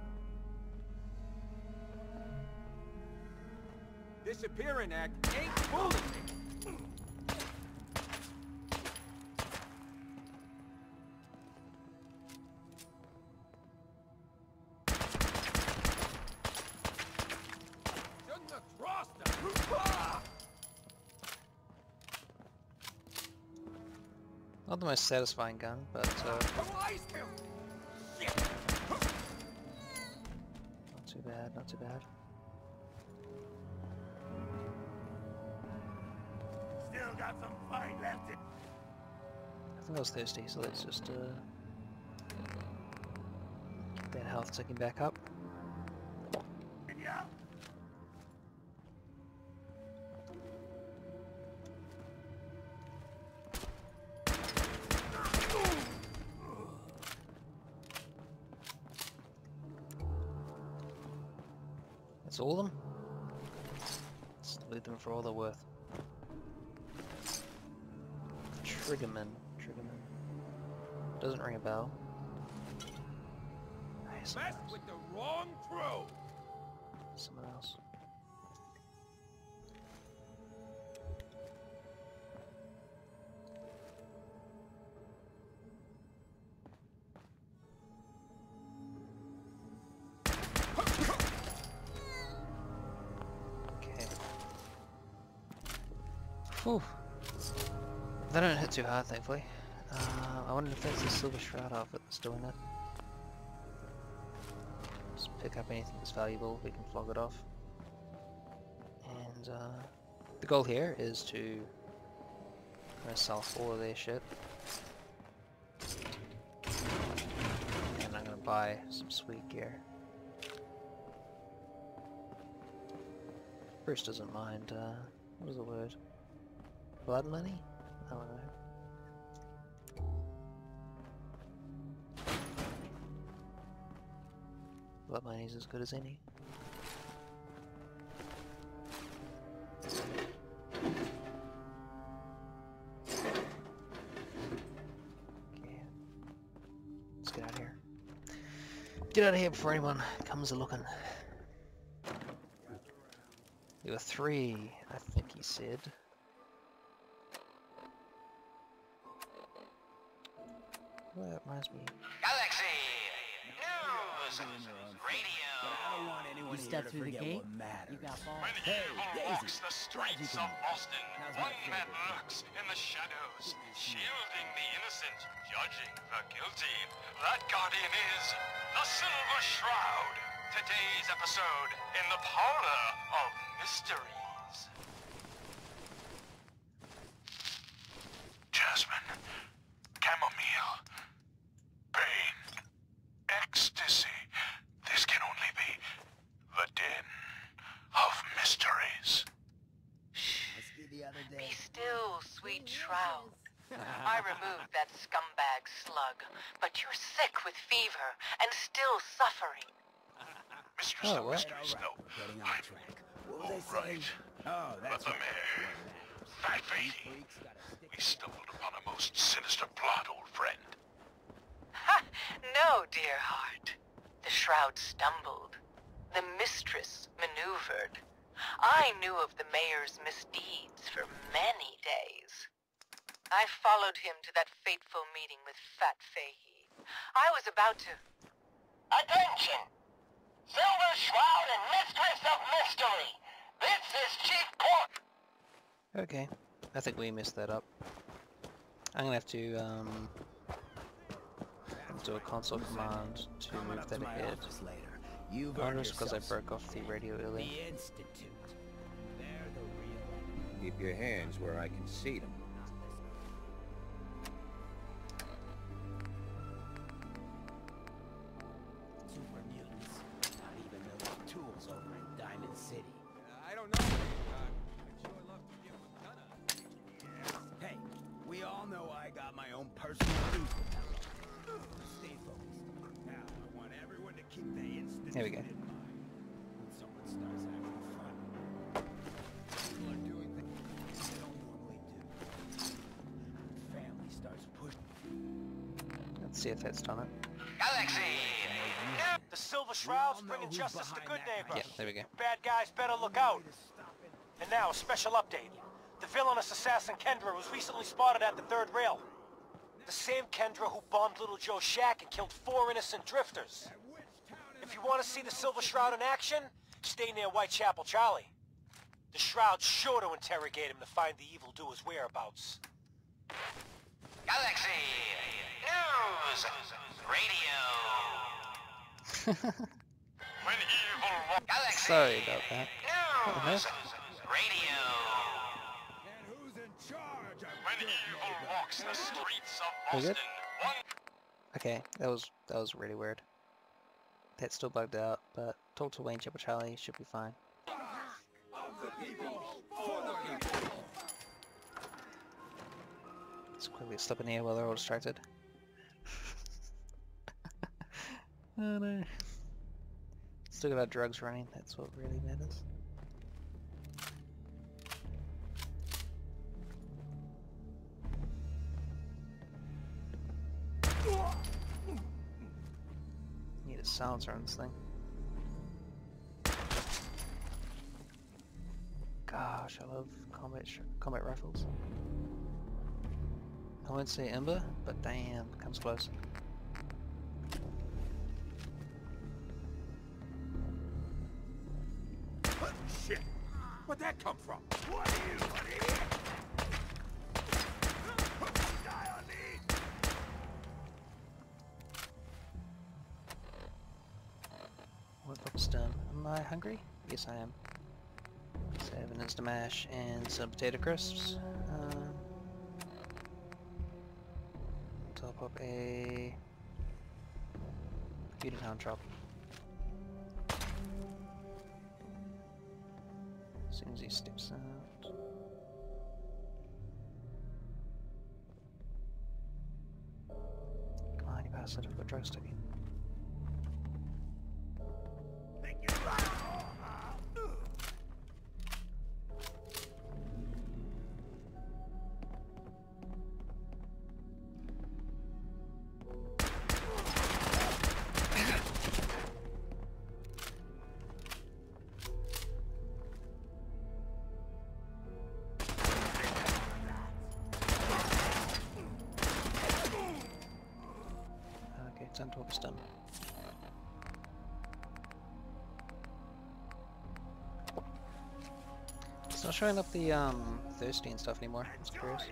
Disappearing act ain't fooling me. Shouldn't have crossed them. Not the most satisfying gun, but not too bad, not too bad. Still got some fight left in. I think I was thirsty, so let's just get that health ticking back up. Yeah. That's all of them? Let's loot them for all they're worth. Triggerman. Doesn't ring a bell. Nice. Messed with the wrong crew. Someone else. Okay. Whew. They don't hit too hard, thankfully. I wonder if that's the Silver Shroud outfit that's doing it. Just pick up anything that's valuable, we can flog it off. And the goal here is to sell all of their shit. And I'm gonna buy some sweet gear. Bruce doesn't mind, what is the word? Blood money? I don't know. Blood money's as good as any. Okay. Let's get out of here. Get out of here before anyone comes a-looking. There were 3, I think he said. Well, that reminds me. Galaxy! News! Radio! I don't want anyone You step through the gate, you got balls. When evil walks the streets of Boston, one man lurks in the shadows, shielding the innocent, judging the guilty. That guardian is the Silver Shroud. Today's episode in the Parlor of Mysteries. Jasmine, chamomile, pain, ecstasy. This can only be the den of mysteries. Be still, sweet Shroud. I removed that scumbag slug, but you're sick with fever and still suffering. Mistress of Mysteries, no. Getting on track. What was I saying? Right. Oh, that's the mayor. Fat Fatey. We stumbled upon a most sinister plot, old friend. Ha! No, dear heart. The Shroud stumbled. The mistress maneuvered. I knew of the mayor's misdeeds for many days. I followed him to that fateful meeting with Fat Fahey. I was about to... Attention! Silver Shroud and Mistress of Mystery! This is Chief Pork! Okay, I think we messed that up. I'm gonna have to do a console command to move that ahead. Oh, just because I broke off the radio earlier. Keep your hands where I can see them. Super mutants. Not even the tools over in Diamond City. I don't know. know I got my own personal reason. Stay focused. Now, I want everyone to keep their instinct There we go. in mind. When someone starts having fun, people are doing things they don't normally do. Family starts pushing. Let's see if that's done it. Galaxy! The Silver Shroud's bringing justice to Goodneighbor. Yeah, there we go. Bad guys better look out. And now, a special update. The villainous assassin Kendra was recently spotted at the third rail. The same Kendra who bombed Little Joe's shack and killed 4 innocent drifters. If you want to see the Silver Shroud in action, stay near Whitechapel Charlie. The Shroud's sure to interrogate him to find the evildoer's whereabouts. Galaxy! News! Radio! When evil Galaxy! Sorry about that. News! Radio! And who's in charge of When evil walks the streets of Was Boston, it? one Okay, that was really weird. That's still bugged out, but talk to Whitechapel Charlie, should be fine. Let's quickly slip in here while they're all distracted. Oh no. Still got our drugs running, that's what really matters. Need a silencer on this thing. Gosh, I love combat rifles. I won't say Ember, but damn, comes close. Shit! Where'd that come from? What are you, an idiot? Die on me! What book's done? Am I hungry? Yes, I am. So I have an Instamash and some potato crisps. Top up a computing hound chop. As soon as he steps out. Come on, you bastard, I've got drug sticky. It's done. It's not showing up the thirsty and stuff anymore. I'm just curious.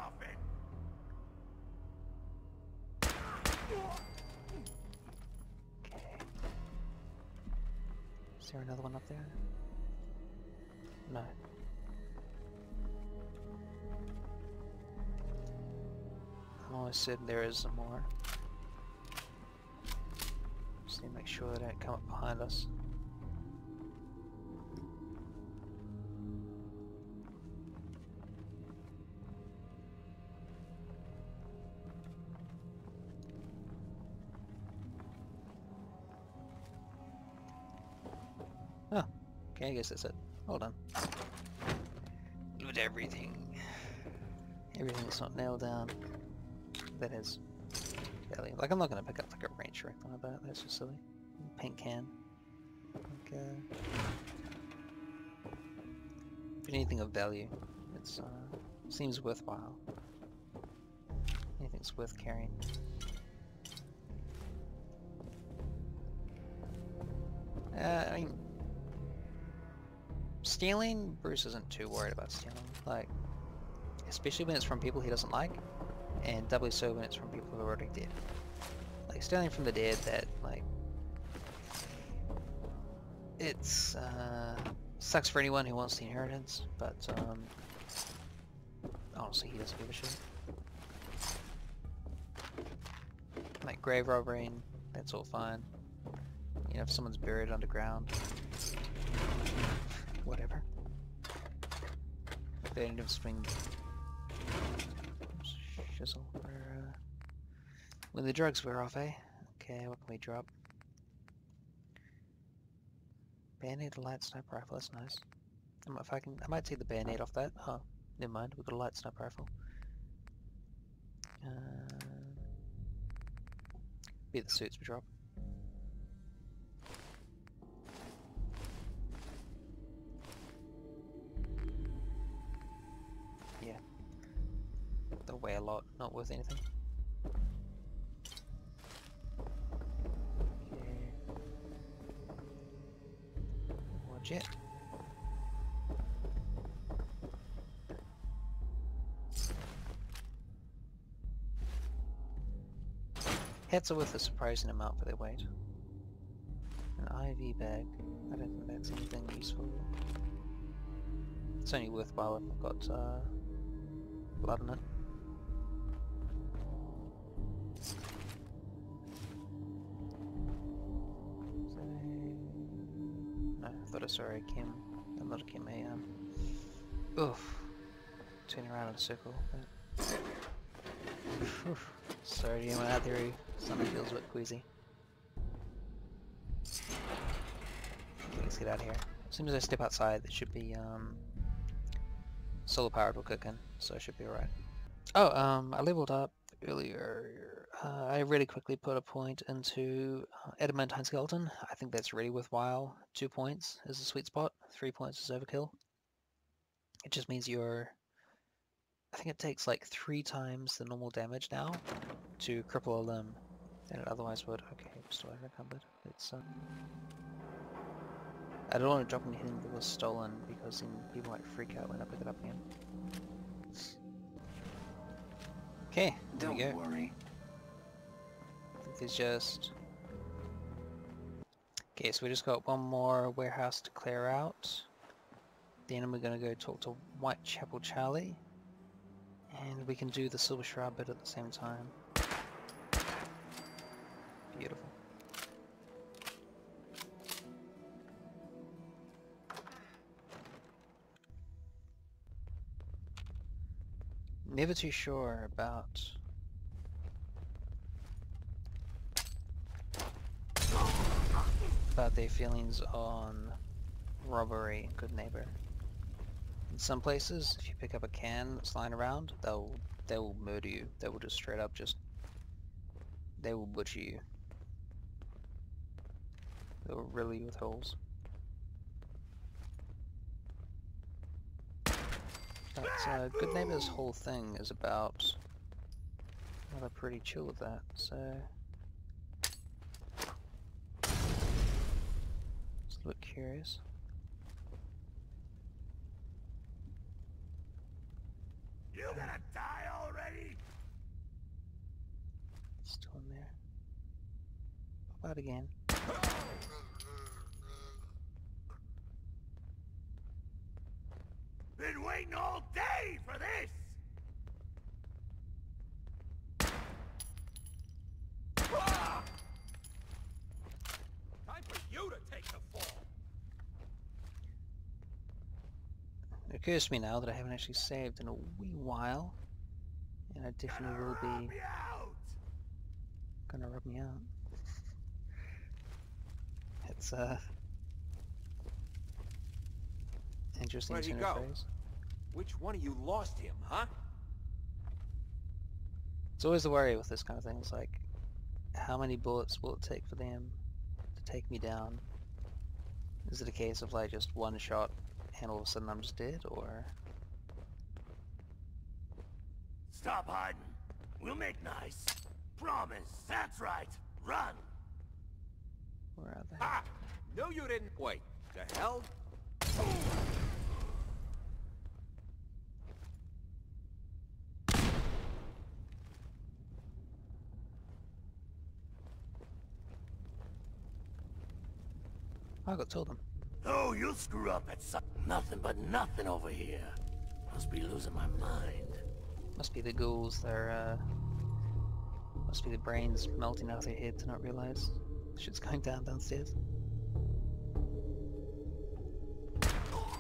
Okay. Is there another one up there? No. I'm almost certain there is some more. Just need to make sure they don't come up behind us. Oh, okay, I guess that's it. Hold on. Loot everything. Everything that's not nailed down. That is value. Like, I'm not gonna pick up like a wrench or anything like that. That's just silly. Paint can. Okay. If anything of value, it's seems worthwhile. Anything's worth carrying. I mean, stealing, Bruce isn't too worried about stealing. Like, especially when it's from people he doesn't like, and doubly so when it's from people who are already dead. Like, stealing from the dead, that, like, it's, sucks for anyone who wants the inheritance, but, honestly, he doesn't give a shit. Like, grave robbery, that's all fine. You know, if someone's buried underground, whatever. They end up swinging. chisel. When the drugs wear off, eh? Okay, what can we drop? Bayonet, a light sniper rifle, that's nice. If I might take the bayonet off that. Oh, never mind, we've got a light sniper rifle. Be the suits we drop. Yeah. They'll weigh a lot, not worth anything. Okay. More jet. Hats are worth a surprising amount for their weight. An IV bag. I don't think that's anything useful. It's only worthwhile if I've got blood in it. So, no, I thought I saw a chem. Not a chem, oof. Turning around in a circle. But... Sorry to anyone out there who something feels a bit queasy. Okay, let's get out of here. As soon as I step outside, there should be solar powered will kick in, so I should be alright. Oh, I leveled up earlier. I really quickly put a point into adamantine skeleton. I think that's really worthwhile. 2 points is the sweet spot. 3 points is overkill. It just means you're... I think it takes like 3 times the normal damage now to cripple a limb than it otherwise would. Okay, still unencumbered. It's I don't want to drop anything that was stolen because then people might freak out when I pick it up again. Okay, there we go. Don't worry. I think there's just... Okay, so we just got one more warehouse to clear out. Then we're gonna go talk to Whitechapel Charlie. And we can do the Silver Shroud bit at the same time. Beautiful. Never too sure about their feelings on robbery in Goodneighbor. In some places, if you pick up a can that's lying around, they will murder you. They will just straight up they will butcher you. They will riddle you with holes. But Goodneighbor's whole thing is about... well, they're pretty chill with that, so... just look curious. You gonna die already? Still in there. Pop out again. Been waiting all day for this! Time for you to take the fall. It occurs to me now that I haven't actually saved in a wee while. And I definitely will be... gonna rub me out. It's interesting Where'd he turn of go? phrase. Which one of you lost him, huh? It's always the worry with this kind of thing. It's like, how many bullets will it take for them to take me down? Is it a case of like just one shot and all of a sudden I'm just dead, or... Stop hiding. We'll make nice. Promise. That's right. Run. Where are they? Ha! No, you didn't. Wait. The hell? I got told them. Oh, you'll screw up at some... Nothing but nothing over here. Must be losing my mind. Must be the ghouls. They're must be the brains melting out of their head to not realize shit's going down downstairs.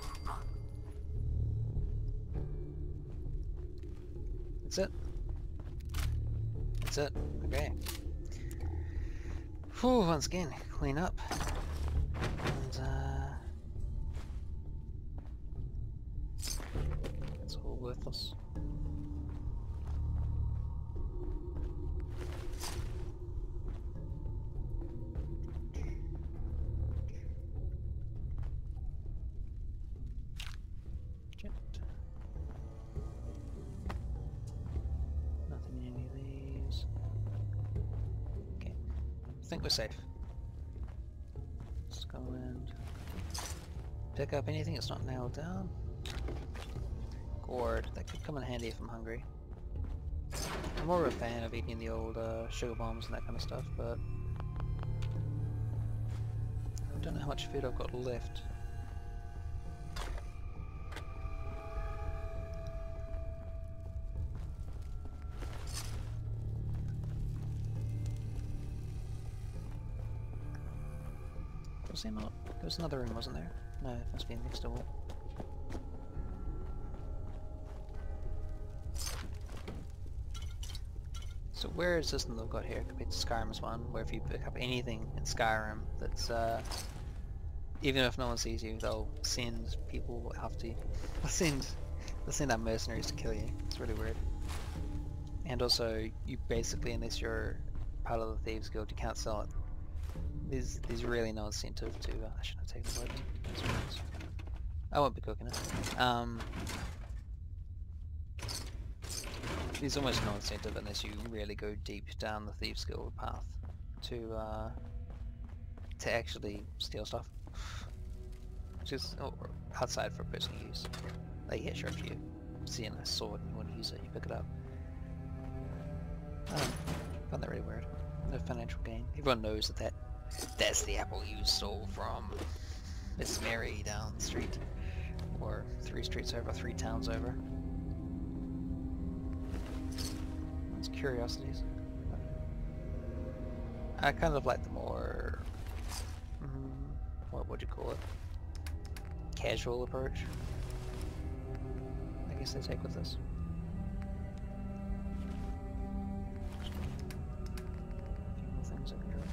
That's it. That's it. Okay. Whew, once again, clean up. And, it's all worthless. Nothing in any of these. Okay. I think we're safe. Let's go and pick up anything that's not nailed down. Gourd. That could come in handy if I'm hungry. I'm more of a fan of eating the old sugar bombs and that kind of stuff, but I don't know how much food I've got left. There was another room, wasn't there? No, it must be next door. So where is this one they've got here compared to Skyrim's one, where if you pick up anything in Skyrim that's, even if no one sees you, they'll send people after you. They'll send out mercenaries to kill you. It's really weird. And also, you basically, unless you're part of the Thieves Guild, you can't sell it. There's really no incentive to, I shouldn't have taken the weapon. I won't be cooking it. There's almost no incentive unless you really go deep down the Thieves Guild path to actually steal stuff. Just outside for personal use. Like, yeah, sure, if you see a nice sword and you want to use it, you pick it up. I find that really weird. No financial gain. Everyone knows that that's the apple you stole from Miss Mary down the street. Or 3 streets over, 3 towns over. It's curiosities. I kind of like the more... what would you call it? Casual approach, I guess they take with this. A few more things I can do.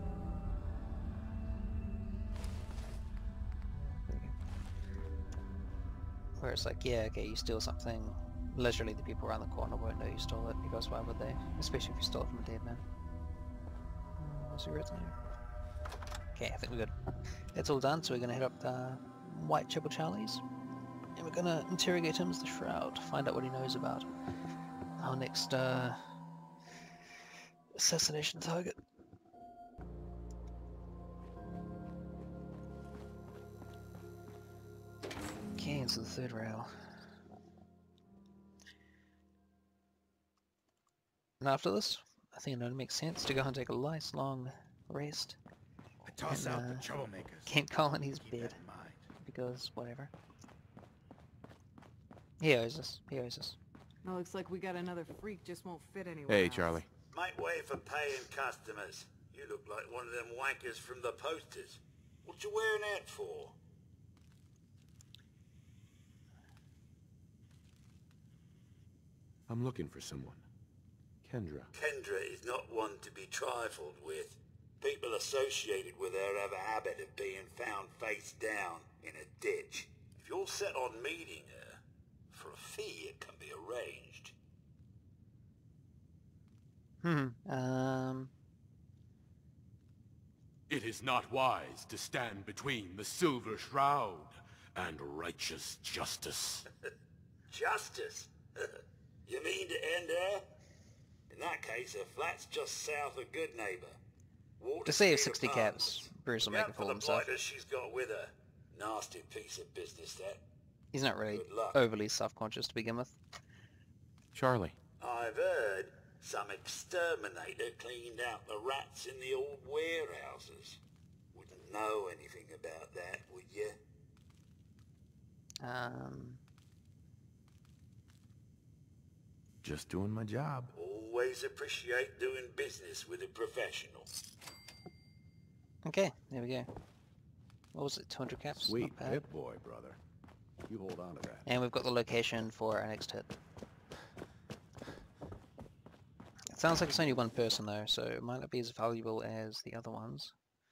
There we go. Where it's like, yeah, okay, you steal something, literally the people around the corner won't know you stole it, because why would they? Especially if you stole it from a dead man. What's your retinue? Okay, I think we're good. That's all done, so we're gonna head up to Whitechapel Charlie's, and we're gonna interrogate him as the Shroud, find out what he knows about our next assassination target. Okay, into the 3rd rail. And after this, I think it only makes sense to go and take a nice long rest. Toss out the troublemakers. Kent Colony's bed. Because, whatever. He owes us. He owes us. Well, looks like we got another freak, just won't fit anywhere Hey, else. Charlie. Make way for paying customers. You look like one of them wankers from the posters. What you wearing that for? I'm looking for someone. Kendra. Kendra is not one to be trifled with. People associated with her have a habit of being found face down in a ditch. If you're set on meeting her, for a fee it can be arranged. It is not wise to stand between the Silver Shroud and righteous justice. Justice? You mean to end her? In that case, her flat's just south of Goodneighbor. To save 60 caps, Bruce will make a fool of himself. She's got with her. Nasty piece of business, that. He's not really overly self-conscious to begin with. Charlie. I've heard some exterminator cleaned out the rats in the old warehouses. Wouldn't know anything about that, would you? Just doing my job. Always appreciate doing business with a professional. Okay, there we go. What was it, 200 caps? Sweet hit boy, brother. You hold on to that. And we've got the location for our next hit. It's Sounds like it's only one person though, so it might not be as valuable as the other ones.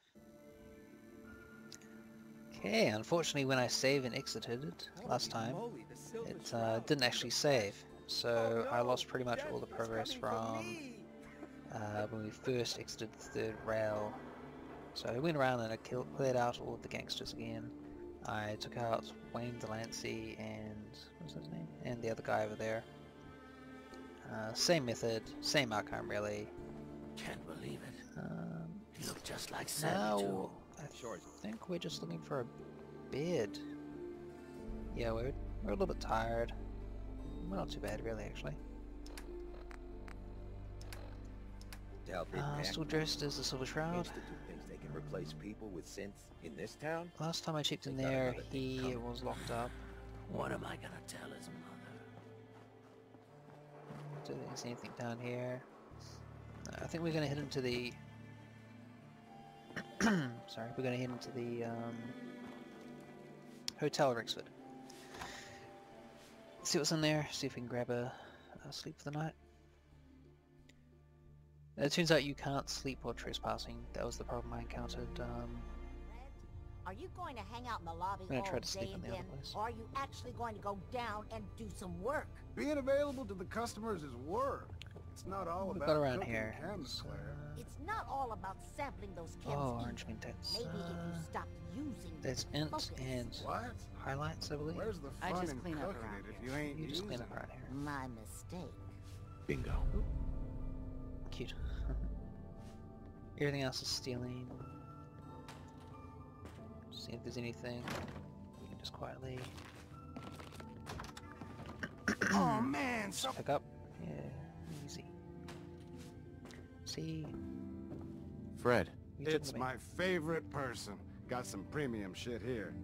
Okay, unfortunately when I saved and exited it last time, it didn't actually save. So I lost pretty much all the progress from when we first exited the third rail. So I went around and I cleared out all of the gangsters again. I took out Wayne Delancey and, what's his name? And the other guy over there. Same method, same outcome really. Can't believe it. You look just like Sammy Now, too. I think we're just looking for a bed. Yeah, we're a little bit tired. We're not too bad really, actually. Still dressed as the Silver Shroud. They can replace people with synths in this town? Last time I checked in there, he was locked up. What am I gonna tell his mother? Don't think there's anything down here. No, I think we're gonna head into the. Sorry, we're gonna head into the Hotel Rexford. See what's in there. See if we can grab a sleep for the night. It turns out you can't sleep while trespassing. That was the problem I encountered. Are you going to hang out in the lobby I'm gonna all try to sleep day in the again, other place. or are you actually going to go down and do some work? Being available to the customers is work. It's not all What we about got around cooking here? chems, Claire. It's not all about sampling those chems. Oh, either. orange mintex. Maybe if you stopped using There's them, int focus. and highlights, I believe. Where's the I fun just in clean up cooking around it if here. you ain't You just using clean up it? around here. My mistake. Bingo. Ooh. Cute. Everything else is stealing. See if there's anything. We can just quietly Oh man, so pick up. Yeah, easy. See, Fred. you took It's me. my favorite person. Got some premium shit here.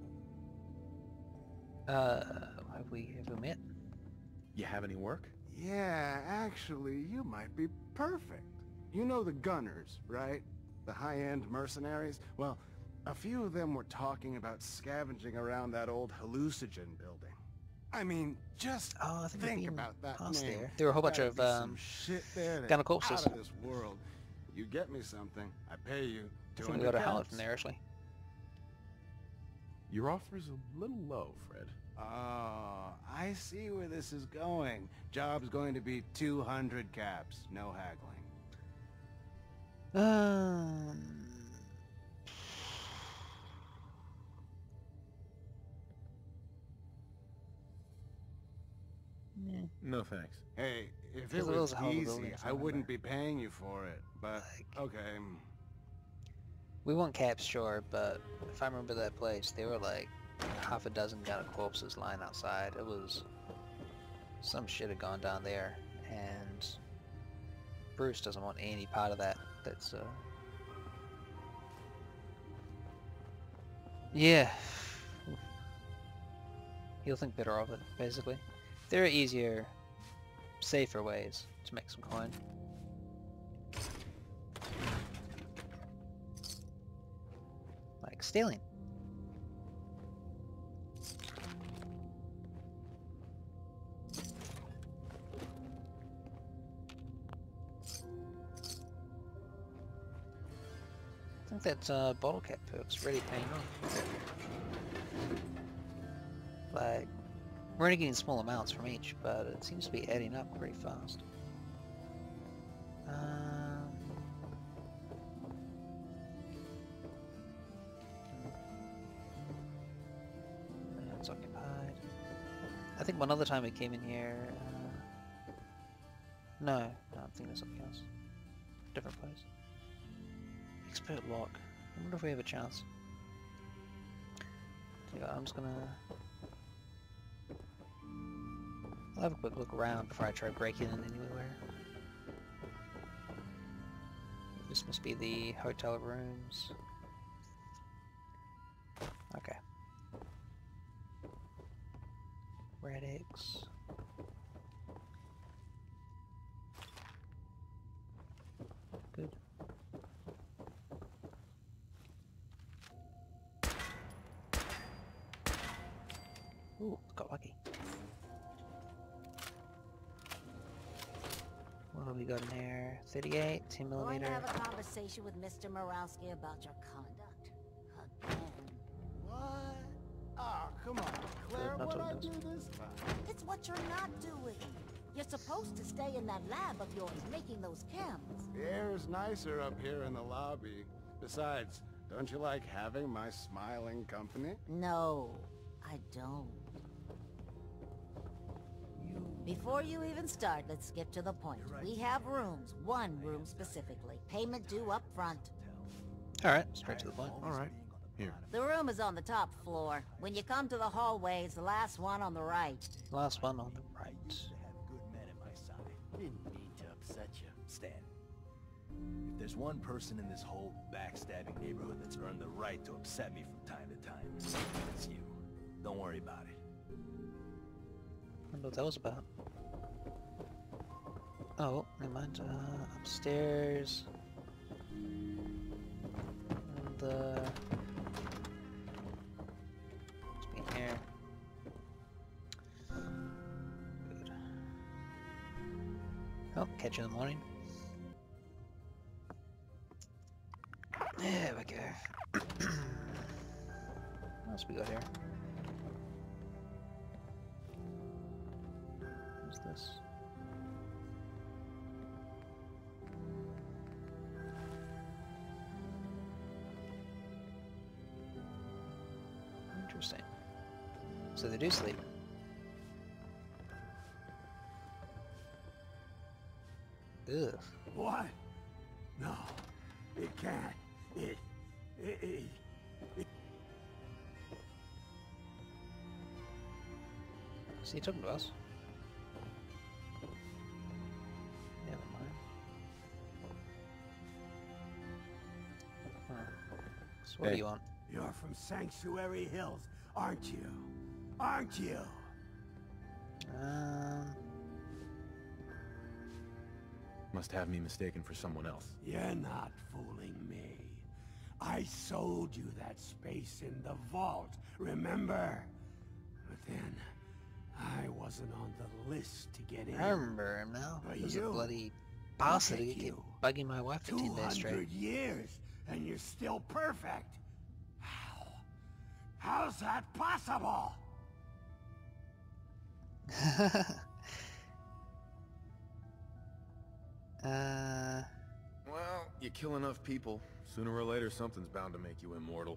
Have we met? You have any work? Yeah, actually, you might be perfect. You know the Gunners, right? The high-end mercenaries? Well, a few of them were talking about scavenging around that old hallucinogen building. I mean, just Oh, I think we've think been about that past name. there. There were a whole bunch Gotta of be some shit there gunner that's corpses. out of this world. You get me something, I pay you. I think we got a 200 helmet caps. from there actually. Your offer's a little low, Fred. Oh, I see where this is going. Job's going to be 200 caps, no haggling. Yeah. No thanks. Hey, if Feels it a little was hell of a easy, building I wouldn't be paying you for it. But, okay. We want caps, sure, but if I remember that place, there were like half a dozen gunner corpses lying outside. It was some shit had gone down there, and Bruce doesn't want any part of that. That's yeah. He'll think better of it, basically. There are easier, safer ways to make some coin. Like stealing. I think that bottle cap perk's really paying off. Like, we're only getting small amounts from each, but it seems to be adding up pretty fast. It's occupied. I think one other time we came in here... no, I don't think there's something else. Different place. Expert lock. I wonder if we have a chance. So yeah, I'm just gonna... I'll have a quick look around before I try breaking in anywhere. This must be the hotel rooms. Okay. Red eggs. Good. Ooh, got lucky. Well, What do we got in here? 38, 10 Going to millimeter. have a conversation with Mr. Morowski about your conduct. Again. What? Oh, come on, Claire, not what'd I talking do this time? It's what you're not doing. You're supposed to stay in that lab of yours making those chems. The air's nicer up here in the lobby. Besides, don't you like having my smiling company? No, I don't. Before you even start, let's skip to the point. We have rooms, one room specifically. Payment due up front. Alright, straight to the point. Alright, here. The room is on the top floor. When you come to the hallway, it's the last one on the right. Last one on the right. Didn't mean to upset you, Stan. If there's one person in this whole backstabbing neighborhood that's earned the right to upset me from time to time, it's you. Don't worry about it. I don't know what that was about. Oh, never mind. Upstairs. And it's been here. Good. Oh, catch you in the morning. There we go. What else we got here? What's this? Interesting. So they do sleep. Ugh. What? No, it can't. It... Is he talking to us? Never mind. Huh. So what do you want? You're from Sanctuary Hills, aren't you? Aren't you? Must have me mistaken for someone else. You're not fooling me. I sold you that space in the vault, remember? But then, I wasn't on the list to get in. I remember him now. But He was a you, bloody bastard. look He at kept you. bugging my wife for 10 days straight. 200 years, and you're still perfect. How? How's that possible? Well, you kill enough people, sooner or later something's bound to make you immortal.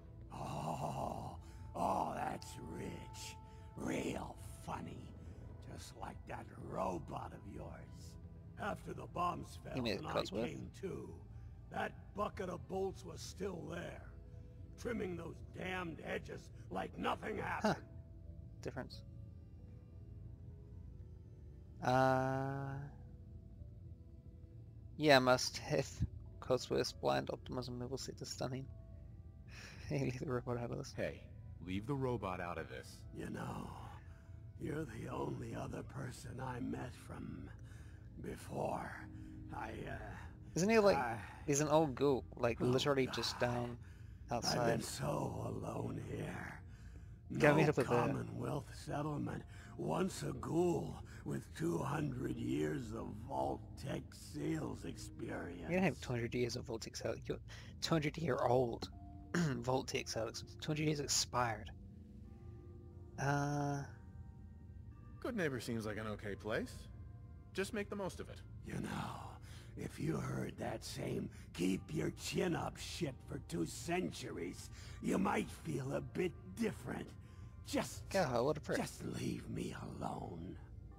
Oh, that's rich. Real funny. Just like that robot of yours. After the bombs fell You mean and I Codsworth? came to, that bucket of bolts was still there. Trimming those damned edges like nothing happened. Difference. Yeah, must have Codsworth's blind optimism level set to stunning. Hey, leave the robot out of this. Hey, leave the robot out of this. You know, you're the only other person I met from before. Isn't he like, he's an old ghoul, like literally just down I've outside. been so alone here. Gotta meet No up with the- Commonwealth settlement. Once a ghoul with 200 years of Vault-Tec sales experience. You don't have 200 years of Vault-Tec sales. You're 200-year-old Vault-Tec sales. 200 years expired. Goodneighbor seems like an okay place. Just make the most of it. You know, if you heard that same keep your chin up shit for 2 centuries, you might feel a bit different. Just leave me alone.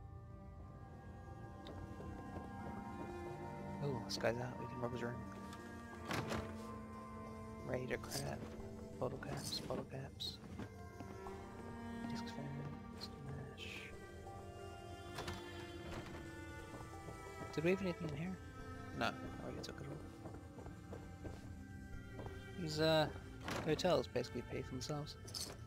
Oh, this guy's out. We can rob his room. Ready to crap. Bottle caps, bottle caps. Disc fan, smash. Did we have anything in here? No, I already took it all. These hotels basically pay for themselves.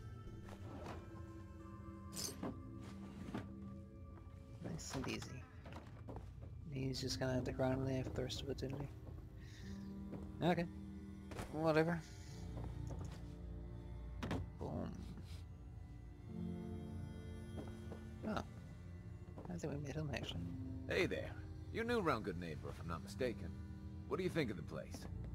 Nice and easy. He's just gonna have to grind there for the rest of eternity. Okay. Whatever. Boom. Oh. I think we met him actually. Hey there. You're new around Goodneighbor, if I'm not mistaken. What do you think of the place?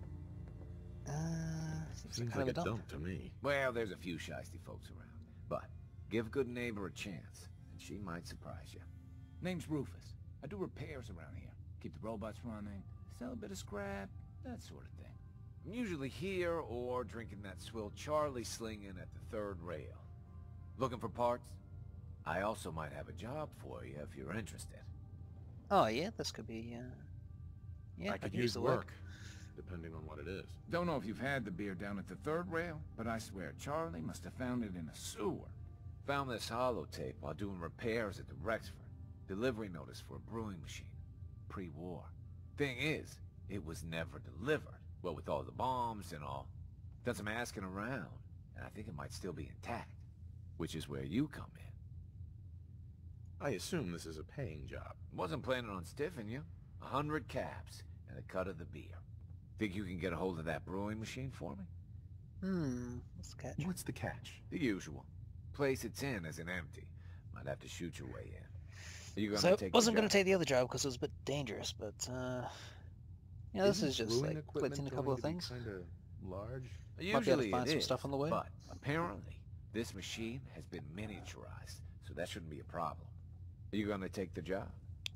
Seems like a dump to me. Well, there's a few shiesty folks around. But give Goodneighbor a chance, and she might surprise you. Name's Rufus. I do repairs around here. Keep the robots running, sell a bit of scrap, that sort of thing. I'm usually here or drinking that swill Charlie slinging at the third rail. Looking for parts? I also might have a job for you if you're interested. Oh yeah, this could be, yeah, I could use the work, depending on what it is. Don't know if you've had the beer down at the third rail, but I swear Charlie must have found it in a sewer. Found this holotape while doing repairs at the Rexford. Delivery notice for a brewing machine. Pre-war. Thing is, it was never delivered. Well, with all the bombs and all. Done some asking around, and I think it might still be intact. Which is where you come in. I assume this is a paying job. Wasn't planning on stiffing you. 100 caps and a cut of the beer. Think you can get a hold of that brewing machine for me? What's the catch? What's the catch? The usual. Place it's in isn't empty. Might have to shoot your way in. Are you gonna So take wasn't going to take the other job because it was a bit dangerous, but yeah, this is just like collecting a couple of things. Kind of large. Might be able to find some stuff on the way. But apparently this machine has been miniaturized, so that shouldn't be a problem. Are you gonna take the job?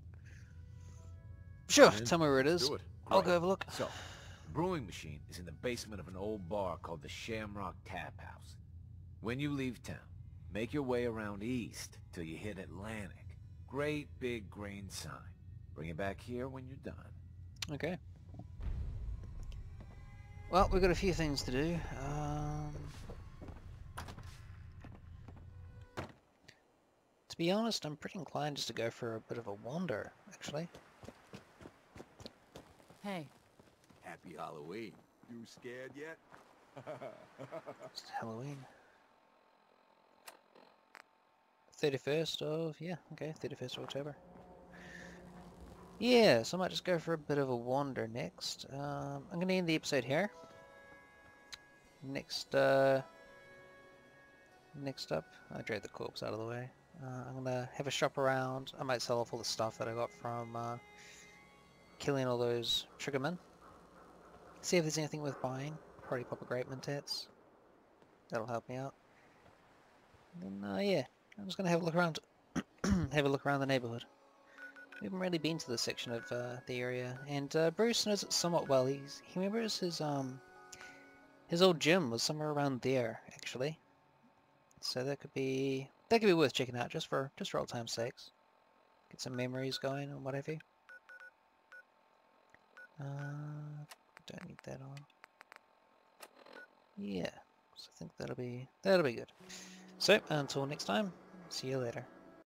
Sure, tell me where it is. Do it. I'll go have a look. So, the brewing machine is in the basement of an old bar called the Shamrock Tap House. When you leave town, make your way around east till you hit Atlantic. Great big green sign. Bring it back here when you're done. Okay. Well, we've got a few things to do. To be honest, I'm pretty inclined just to go for a bit of a wander, actually. Hey. Happy Halloween. You scared yet? It's Halloween. 31st of, yeah, okay, 31st of October. Yeah, so I might just go for a bit of a wander next. I'm going to end the episode here. Next up, I dragged the corpse out of the way. I'm going to have a shop around. I might sell off all the stuff that I got from killing all those triggermen. See if there's anything worth buying. Probably pop a grape mentats. That'll help me out. And then, yeah, I'm just going to have a look around. Have a look around the neighborhood. We haven't really been to this section of the area, and Bruce knows it somewhat well. He remembers his old gym was somewhere around there, actually. So that could be worth checking out just for old time's sakes. Get some memories going and what have you. Don't need that on. Yeah, so I think that'll be good. So until next time, see you later.